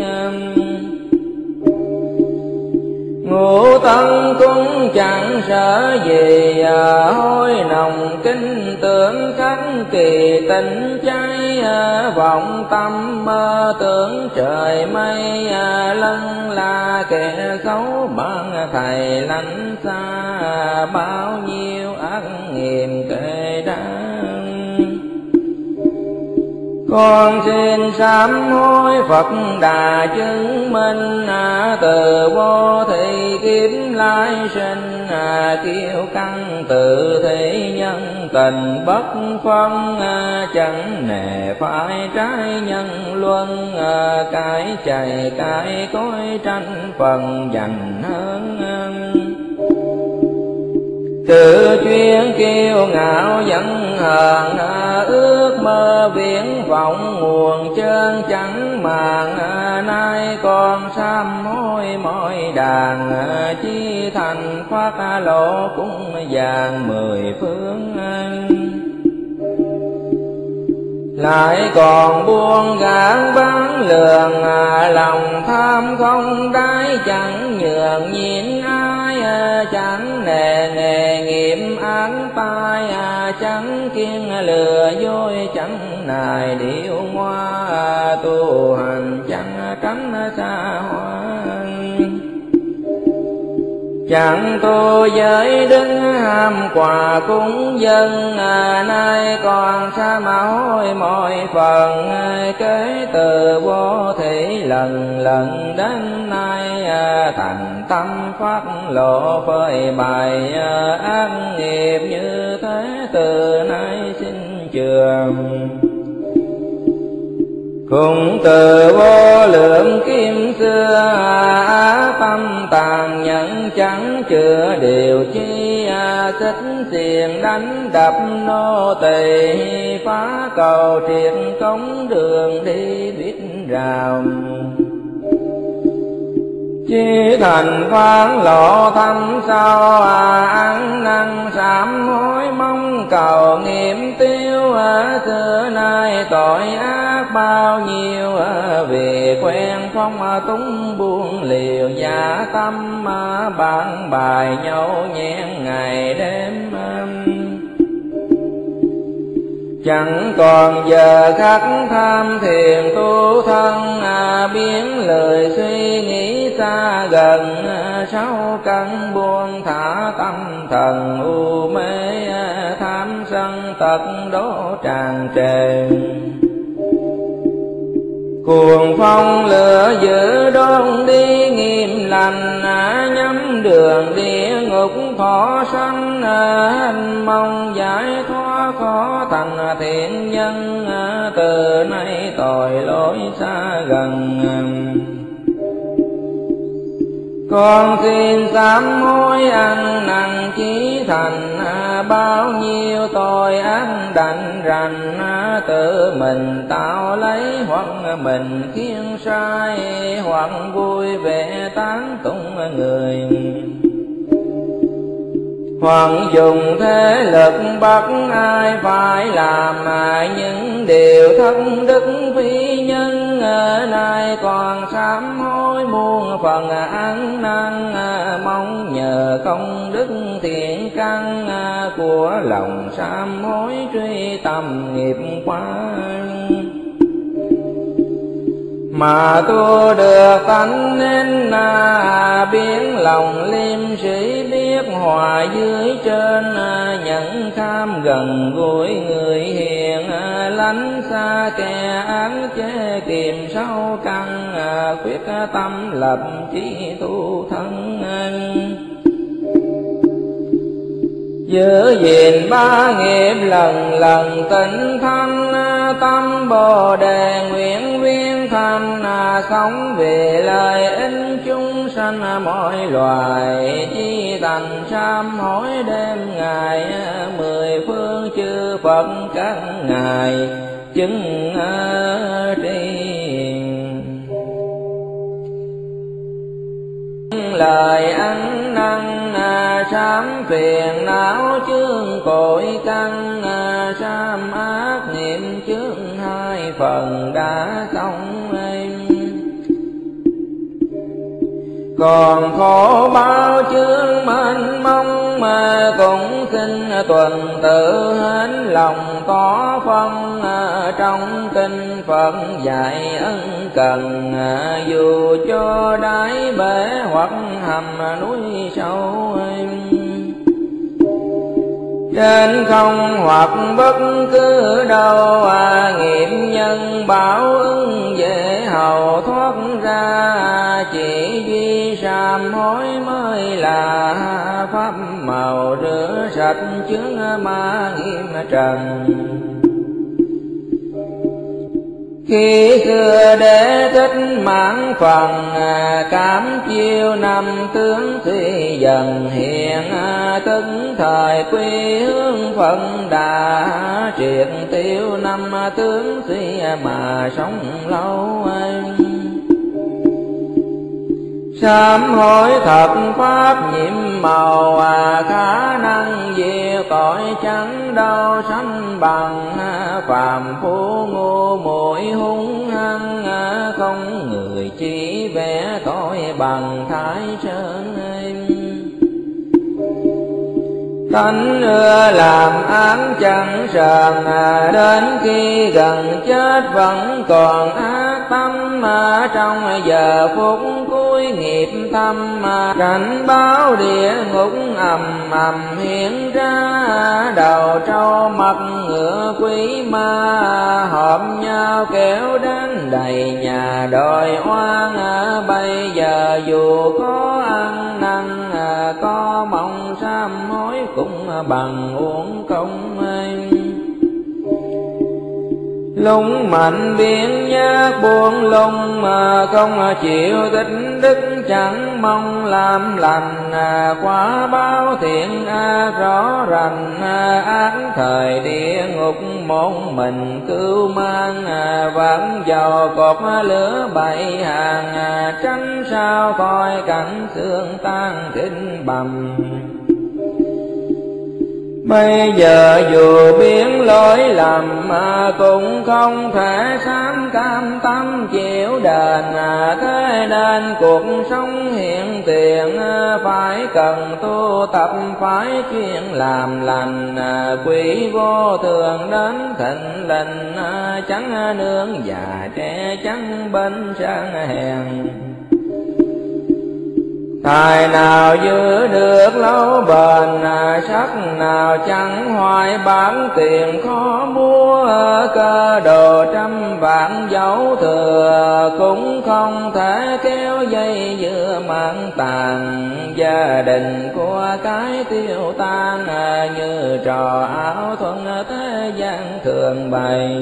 Ngũ tân cũng chẳng sợ gì, hôi nồng kinh tưởng khắc kỳ tình cháy. Vọng tâm mơ tưởng trời mây, lân la kẻ xấu ban thầy lánh xa. Bao nhiêu ác nghiệp kể đáng, con xin sám hối Phật đà chứng minh. Từ vô thị kiếm lai sinh, kiêu căng tự thị nhân tình bất phân. Chẳng nề phải trái nhân luân, cái chày cái cối tranh phần dành hơn. Tự chuyên kiêu ngạo giận hờn, ước mơ viễn vọng nguồn chân chẳng màng. Nay con sám hối mọi đàn, chi thành phát lộ cũng vàng mười phương. Lại còn buông gán bán lường, lòng tham không đáy chẳng nhường nhịn ai. Chẳng nề nghề nghiệp án tai, chẳng kiên lừa dối chẳng nài điệu ngoa, tu hành chẳng tránh xa hoa. Chẳng tu giới đứng ham quà cúng dân, à, nay còn xa mà hối mọi phần, à, kế từ vô thị lần lần đến nay, à, thành tâm phát lộ phơi bày, à, ác nghiệp như thế từ nay xin trường. Cùng từ vô lượng kim xưa, á tâm tàn nhẫn chẳng chữa điều chi, à, xích xiềng đánh đập nô tỳ, phá cầu triệt cống đường đi biết rào. Chí thành phán lộ thâm sâu, à, ăn năn sám hối mong cầu nghiệm tiêu, à, xưa nay tội ác bao nhiêu, à, vì quen phong túng buông liều giả tâm, à, bạn bài nhau nhẹn ngày đêm. Chẳng còn giờ khắc tham thiền tu thân, à, biến lời suy nghĩ xa gần, à, sáu căn buông thả tâm thần u mê, à, tham sân tật đố tràn trề. Cuồng phong lửa dữ đón đi nghiêm lành, à, nhắm đường địa ngục thọ sanh, à, mong giải thoát khó thành thiện nhân, à, từ nay tội lỗi xa gần. Con xin sám hối ăn năn chí thành, à, bao nhiêu tội ác đành rành, à, tự mình tạo lấy hoặc mình khiến sai, hoặc vui vẻ tán tụng người, hoặc dùng thế lực bắt ai phải làm, mà những điều thất đức phi nhân, à, nay còn sám hối muôn phần ăn năn, à, mong nhờ công đức thiện căn, à, của lòng sám hối truy tầm nghiệp quá, mà tu được tánh nên, à, biến lòng liêm sĩ biết hòa dưới trên, à, nhận kham gần gũi người hiền, à, lánh xa kẻ ác chế kiềm sâu căn, à, quyết tâm lập chí tu thân. Giữ gìn ba nghiệp lần lần tịnh thanh, à, tâm bồ đề nguyện viên thành, à, sống vì lợi ích chúng sanh, à, mọi loài chi thành sám hối đêm ngày, à, mười phương chư Phật các ngài chứng à, tri. Lời ăn năn, à, sám phiền não chướng cội căn, à, sám ác niệm chướng hai phần đã xong em. Còn khổ bao chướng mênh mông, mà cũng xin tuần tự hết lòng có phân, à, trong kinh Phật dạy ân cần, à, dù cho đáy bể hoặc hầm núi sâu em. Trên không hoặc bất cứ đâu, à, nghiệp nhân báo ứng dễ hầu thoát ra, chỉ duy sám hối mới là pháp màu rửa sạch chướng ma nghiêm trần. Khi xưa Đế Thích mãn phần, à, cảm chiêu năm tướng suy dần hiện, à, tức thời quy hướng phận đã triệt tiêu năm tướng suy mà sống lâu anh. Sám hối thật pháp nhiệm màu, à, khả năng diệt tội chẳng đâu sánh bằng, à, phàm phu ngu muội hung hăng, à, không người chỉ vẽ tội bằng Thái Sơn em. tánh ưa làm án chẳng sờn, đến khi gần chết vẫn còn ác tâm, trong giờ phút cuối nghiệp thâm, cảnh báo địa ngục ầm ầm hiện ra, đầu trâu mặt ngựa quý ma, họp nhau kéo đến đầy nhà đòi oan. Bây giờ dù có ăn năn, có mong sám hối cũng bằng uổng công anh. Lung mạnh biến giác buông lung, mà không chịu tích đức chẳng mong làm lành, quả báo thiện ác rõ rành, ác thời địa ngục một mình cứu mang, vẫn giàu cột lửa bảy hàng, tránh sao coi cảnh xương tan thịt bầm. Bây giờ dù biến lỗi lầm, cũng không thể sám cam tâm chịu đền, thế nên cuộc sống hiện tiền phải cần tu tập, phải chuyên làm lành. Quỷ vô thường đến thịnh lình, chẳng nương già trẻ chẳng bên sang hèn. Tài nào giữ được lâu bền, sắc nào chẳng hoài bán tiền khó mua, cơ đồ trăm vạn dấu thừa, cũng không thể kéo dây giữa mạng tàn. Gia đình của cái tiêu tan, như trò ảo thuận thế gian thường bày.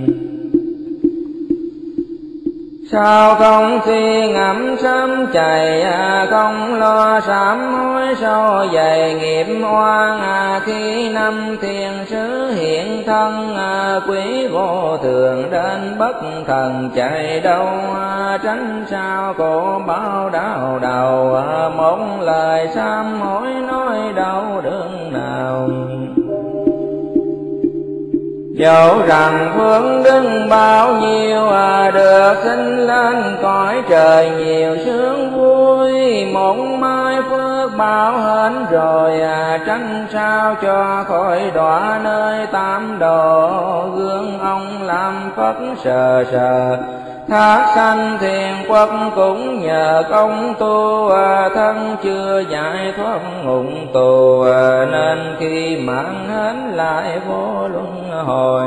Sao không suy ngẫm sớm chạy, không lo sám hối sâu dày nghiệp oan, khi năm thiên sứ hiện thân, quý vô thường đến bất thần chạy đâu, tránh sao khổ bao đau đầu, một lời sám hối nói đâu đường nào. Dẫu rằng phước đức bao nhiêu, được sinh lên cõi trời nhiều sướng vui, một mai phước báo hết rồi, tránh sao cho khỏi đọa nơi tam đồ. Gương ông làm Phật sờ sờ, thác sanh thiền quốc cũng nhờ công tu, thân chưa giải thoát ngục tù, nên khi mạng hết lại vô luân hồi.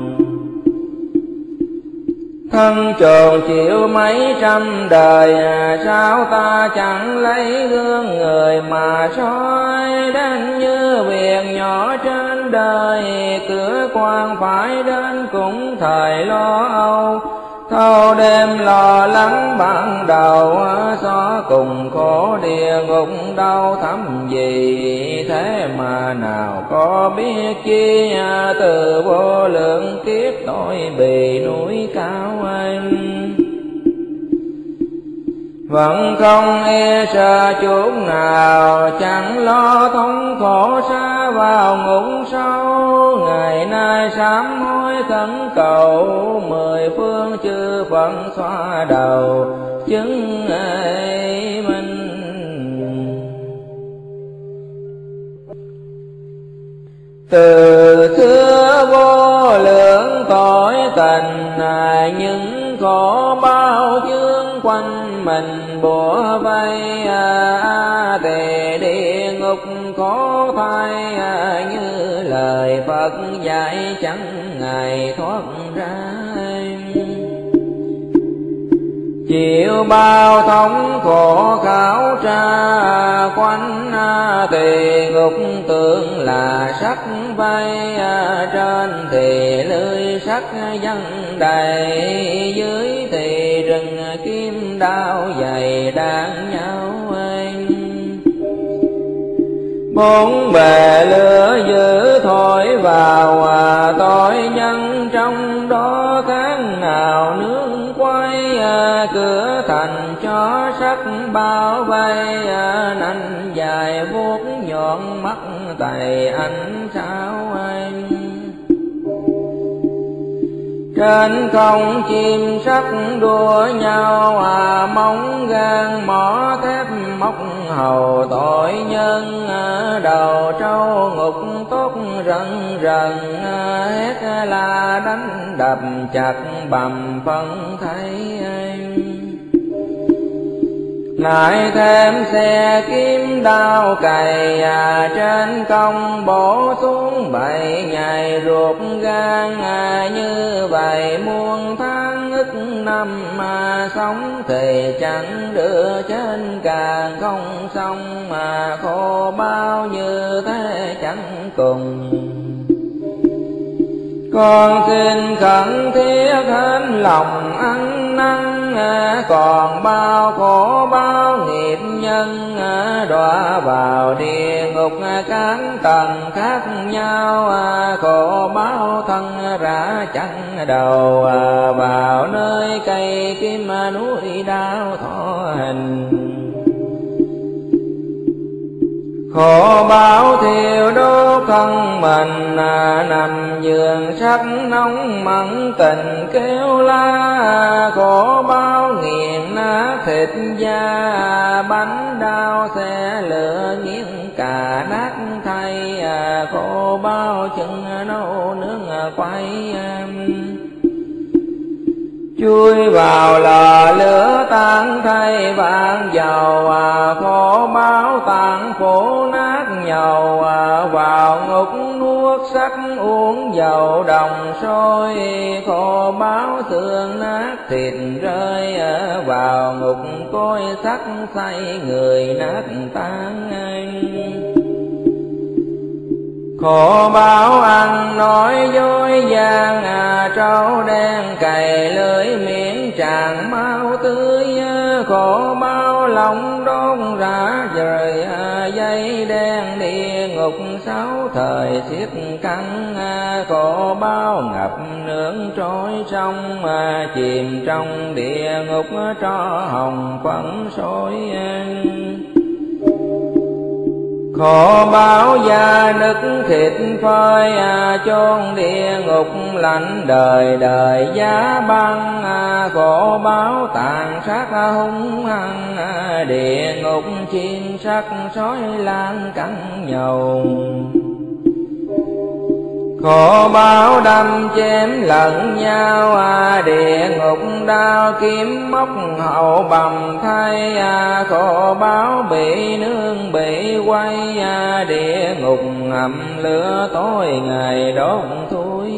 Thân chồn chịu mấy trăm đời, sao ta chẳng lấy gương người mà soi, đến như việc nhỏ trên đời, cửa quan phải đến cũng thời lo âu. Thâu đêm lo lắng ban đầu, xó cùng khổ địa ngục đau thấm gì, thế mà nào có biết chi, từ vô lượng kiếp tôi bì núi cao anh. Vẫn không e sợ chút nào, chẳng lo thống khổ xa vào ngục sâu, ngày nay sám hối khẩn cầu, mười phương chư Phật xóa đầu chứng ấy minh. Từ xưa vô lượng tội tình, những khổ bao chương quanh mình bủa vây, a tề địa ngục khổ thay, như lời Phật dạy chẳng ngày thoát ra. Chịu bao thống khổ khảo tra, quanh tỳ ngục tượng là sắc vây, trên thì lưới sắc văng đầy, dưới thì rừng kim đao dày đan nhau anh. Bốn bề lửa dữ thổi vào, tội nhân trong đó tháng nào nương quay, cửa thành cho sắc bao vây, nanh dài vuốt nhọn mắt tày ánh sao anh. Trên không chim sắc đua nhau, à móng gan mỏ thép móc hầu tội nhân. À, đầu trâu ngục tốt rần rần, à, hét la đánh đập chặt bầm phân thấy. Lại thêm xe kiếm đao cày, à trên công bổ xuống bảy ngày ruột gan. À như vậy muôn tháng ức năm, mà sống thì chẳng đưa trên càng không xong. Mà khổ bao như thế chẳng cùng. Con xin khẩn thiết hết lòng ăn năn, còn bao khổ bao nghiệp nhân. Đọa vào địa ngục các tầng khác nhau, khổ bao thân rã chẳng đầu. Vào nơi cây kim núi đau thọ hình, khổ báo thiêu đốt thân mình. À, nằm giường sắc nóng mặn tình kêu la, khổ báo nghiền nát thịt da. Bánh đau xe lửa nghiến cả nát thay, à, khổ báo chân nấu nướng quay. Chui vào lò lửa tan thay vàng dầu, à khổ báo tàn phủ nát nhầu. À vào ngục nuốt sắc uống dầu đồng sôi, khổ báo xương nát thịt rơi. À vào ngục cối sắc say người nát tan. Khổ báo ăn nói dối gian, à trâu đen cày lưỡi miệng tràn máu tươi. Khổ báo lòng đốt rã rời, à dây đen địa ngục sáu thời xiết căng. À khổ báo ngập nướng trôi sông, à chìm trong địa ngục tro hồng phấn sôi. Khổ báo da nứt thịt phơi, à chôn địa ngục lạnh đời đời giá băng. À khổ báo tàn sát hung hăng, à địa ngục chiên sắc sói lan cắn nhầu. Khổ báo đâm chém lẫn nhau, à địa ngục đao kiếm móc hậu bầm thay. À khổ báo bị nương bị quay, à địa ngục ngầm lửa tối ngày đốt thui.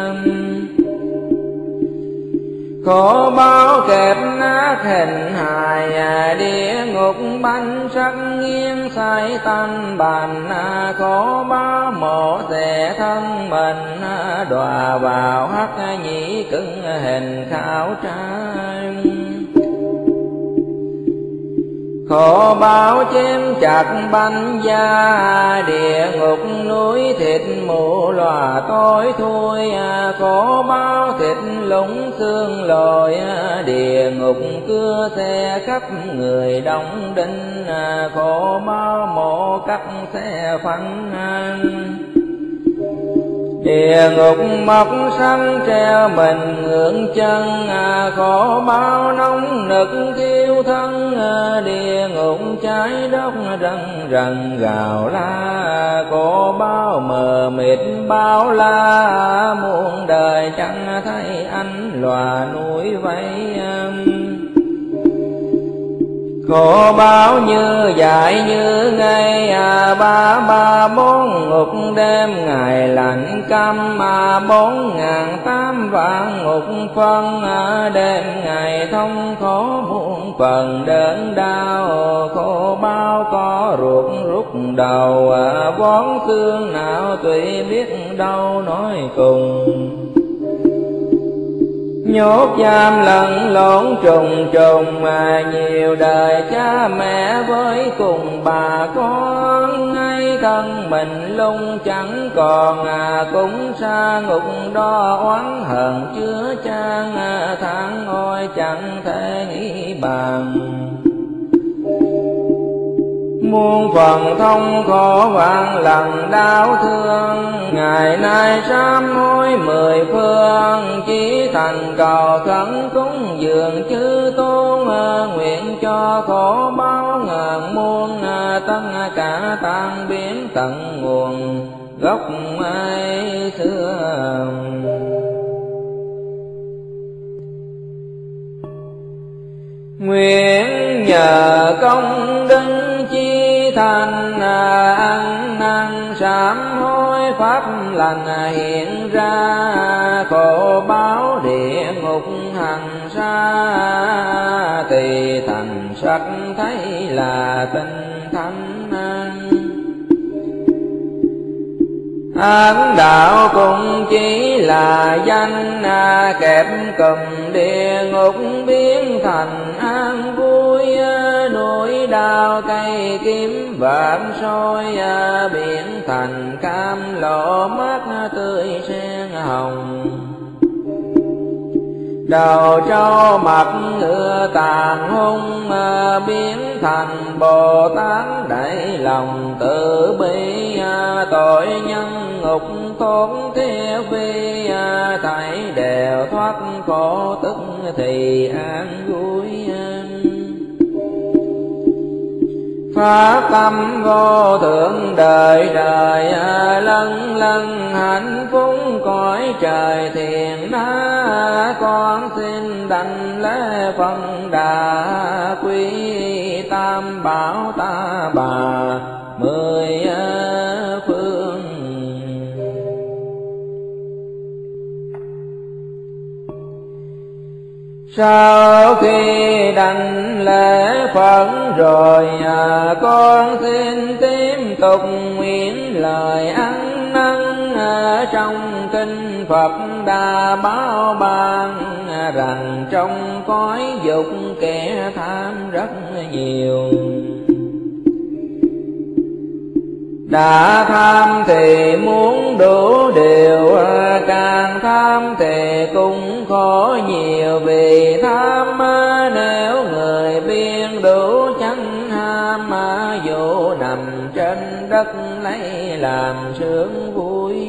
Khổ báo kẹp nát hình hài, à địa ngục bánh sắc nghiêng say tanh bành. À khổ báo mổ xẻ thân mình, à đọa vào hắc nhĩ cứng hình khảo trai. Khổ báo chém chặt banh da, địa ngục núi thịt mù lòa tối thui. À khổ báo thịt lũng xương lồi, à địa ngục cưa xe khắp người đóng đinh. À khổ báo mổ cắt xe phanh. Địa ngục mọc săn treo mình ngưỡng chân, à khổ báo nóng nực thiêu thân. À địa ngục cháy đốt rần rần gào la, khổ báo mờ mịt bao la. Muôn đời chẳng thấy ánh lòa núi vây. Khổ báo như dại như ngay, à ba ba bốn ngục đêm ngày lạnh căm. À bốn ngàn tám vạn ngục phân, à đêm ngày thông khổ muôn phần đớn đau. Khổ báo có ruột rút đầu, à vón xương nào tùy biết đâu nói cùng. Nhốt giam lẫn lộn trùng trùng, mà nhiều đời cha mẹ với cùng bà con. Ngay thân mình lung chẳng còn, à cũng xa ngục đo oán hận chứa chan. À tháng ôi chẳng thể nghĩ bàn, muôn phần thông khổ vạn lần đau thương. Ngày nay sám hối mười phương, chí thành cầu khẩn cúng dường chư tôn. Nguyện cho khổ báo ngàn muôn, tất cả tan biến tận nguồn gốc ai xưa. Nguyện nhờ công đức chi thành, ăn năn sám hối pháp lành hiện ra. Khổ báo địa ngục hằng xa, thì thành sắc thấy là tinh thánh. Ấn đạo cũng chỉ là danh, kẹp cùm địa ngục biến thành an vui. Núi đao cây kiếm vạn soi, biển thành cam lộ mát tươi sen hồng. Đầu trâu mặt ngựa tàn hung, biến thành Bồ Tát đầy lòng từ bi. Tội nhân ngục thốn theo vi, thảy đều thoát khổ tức thì an vui. Pháp tâm vô thượng đời đời, lân lân hạnh phúc cõi trời thiền đá. Con xin đảnh lễ phân đà, quý tam bảo ta bà mười phương. Sau khi đảnh lễ Phật rồi, con xin tiếp tục nguyện lời ăn năn. Trong kinh Phật đã báo ban rằng trong cõi dục kẻ tham rất nhiều. Đã tham thì muốn đủ điều, càng tham thì cũng khổ nhiều. Vì tham nếu người biên đủ chánh ham, dù nằm trên đất lấy làm sướng vui.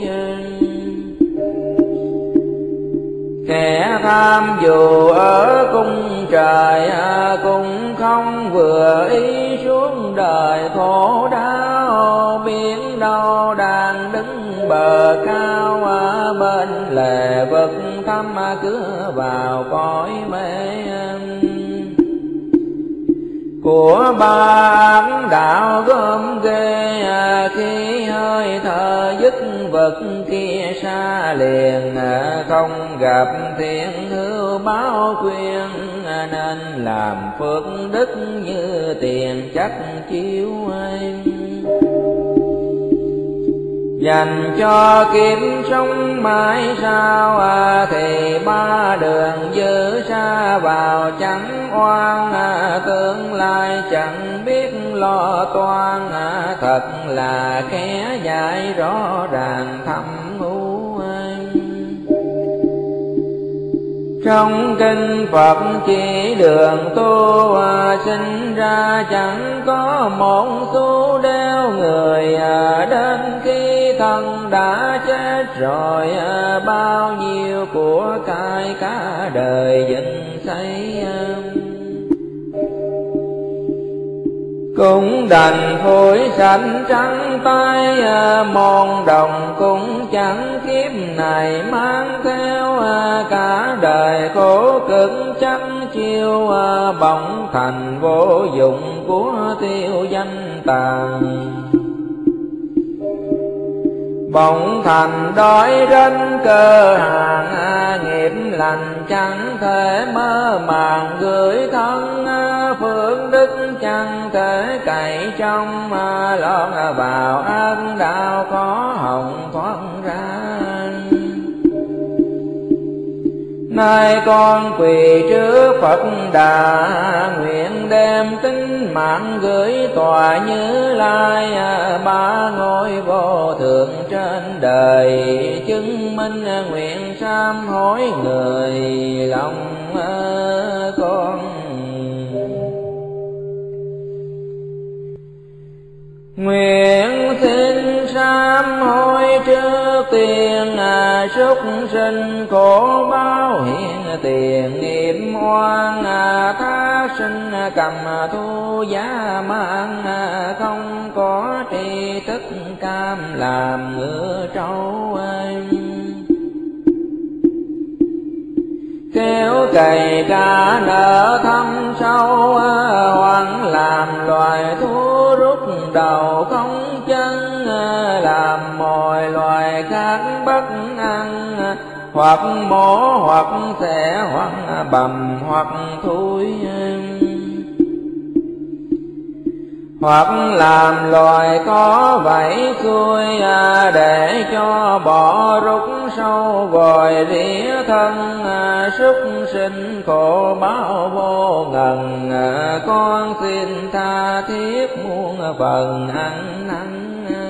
Kẻ tham dù ở cung trời, cũng không vừa ý xuống đời khổ đau. Biển đâu đang đứng bờ cao, bên lề vực thăm cửa vào cõi mê. Của ba ấn đạo gom ghê, khi hơi thở dứt vật kia xa liền. Không gặp thiện hữu báo khuyên, nên làm phước đức như tiền chắc chiếu anh. Dành cho kiếp sống mãi sao, thì ba đường dư xa vào chẳng oan. Tương lai chẳng biết lo toan, thật là kẻ dạy rõ ràng thâm u anh. Trong kinh Phật chỉ đường tu, sinh ra chẳng có một xu đeo người. Đến khi thân đã chết rồi, bao nhiêu của cải cả đời dựng xây. Cũng đành phủi sạch trắng tay, mòn đồng cũng chẳng kiếp này mang theo. Cả đời khổ cực chẳng chiêu, bỗng thành vô dụng của tiêu danh tàn. Bỗng thành đói rách cơ hàng, nghiệp lành chẳng thể mơ màng gửi thân. Phước đức chẳng thể cậy trong, lọt vào ác đạo khó hồng thoát ra. Nay con quỳ trước Phật Đà, nguyện đem tính mạng gửi tòa Như Lai. Ba ngôi vô thượng trên đời, chứng minh nguyện sám hối người lòng con. Nguyện xin sám hối trước tiên, à, súc sinh khổ báo hiện tiền nghiệp oan, à, tha sinh cầm thu giá mang, à, không có tri thức cam làm ngựa trâu anh. Kéo cày cả nợ thâm sâu, à, hoặc làm loài thú rút đầu không chân, à, làm mọi loài khác bất ăn, à, hoặc mổ hoặc xẻ hoặc bầm hoặc thui, hoặc làm loài có vảy xuôi, à, để cho bỏ rút sâu vòi rỉa thân, à, súc sinh khổ báo vô ngần, à, con xin tha thiết muôn phần ăn năn.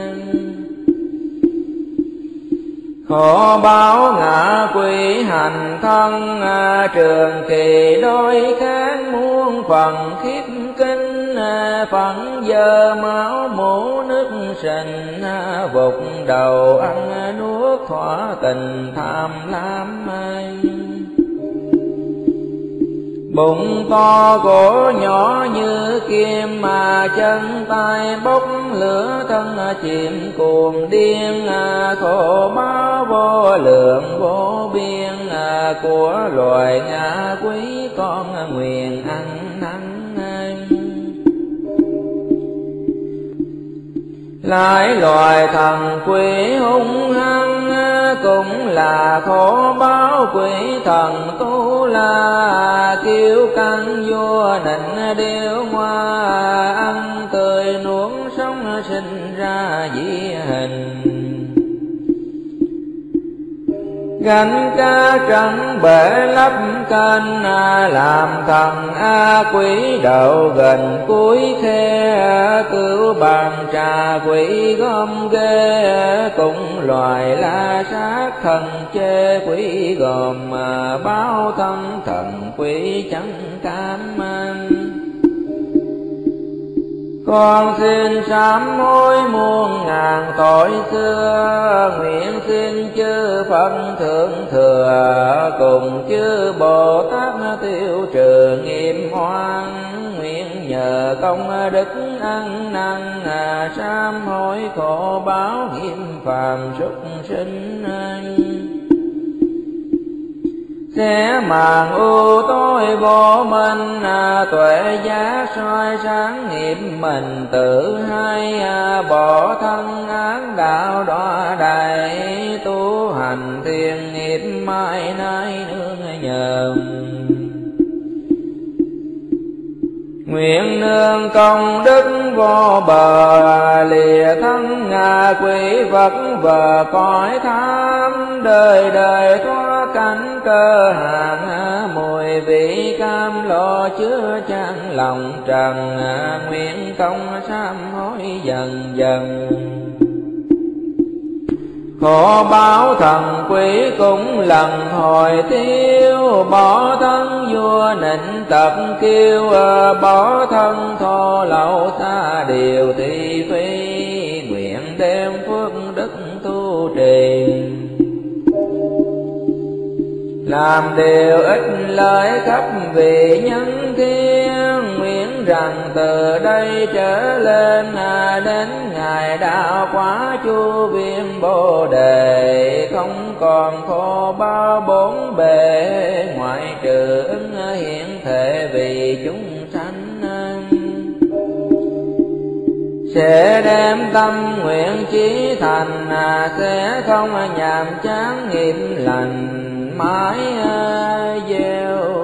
Khổ báo ngạ quỷ hành thân, à, trường kỳ đôi kháng muôn phần khiếp kinh, à, phận giờ máu mũ nước sình, à, vụt đầu ăn nuốt thỏa tình tham lam anh. Bụng to cổ nhỏ như kim, mà chân tay bốc lửa thân chìm cuồng điên, à, khổ báo vô lượng vô biên, à, của loài ngạ quý con nguyện ăn năn anh. Lại loài thần quỷ hung hăng, à, cũng là khổ báo quỷ thần tu la, kiêu căng vua nịnh điêu hoa, ăn tươi nuốt sống sinh ra dị hình. Gánh cá trắng bể lấp kênh, à, làm thần a quỷ đậu gần cuối khe, cứu bàn trà quỷ gom ghê, cũng loài la sát thần chê quỷ gồm, mà báo thân thần quỷ chẳng cam anh. Con xin sám hối muôn ngàn tội xưa, nguyện xin chư Phật thượng thừa, cùng chư Bồ Tát tiêu trừ nghiệp oan. Nguyện nhờ công đức ăn năn, à, sám hối khổ báo hiểm phàm súc sinh anh. Sẽ màn ưu tối vô minh, à, tuệ giác soi sáng nghiệp mình tự hay, à, bỏ thân ác đạo đọa đầy, tu hành thiền nghiệp mai nay nương nhờ. Nguyện nương công đức vô bờ, lìa thân ngạ quỷ vật vờ cõi tham, đời đời thoát cảnh cơ hàng, mùi vị cam lo chứa chan lòng trần, nguyện công sám hối dần dần. Khổ báo thần quỷ cũng lần hồi tiêu, bỏ thân vua nịnh tập kiêu, bỏ thân thô lậu xa điều thị phi, nguyện đem phước đức tu trì. Làm điều ích lợi khắp vị nhân thiên, nguyện rằng từ đây trở lên, đến ngày đạo quả chu viên bồ đề, không còn khổ bao bốn bề, ngoại trừ ứng hiện thể vì chúng sanh. Sẽ đem tâm nguyện chí thành, sẽ không nhàm chán nghiệp lành, mãi gieo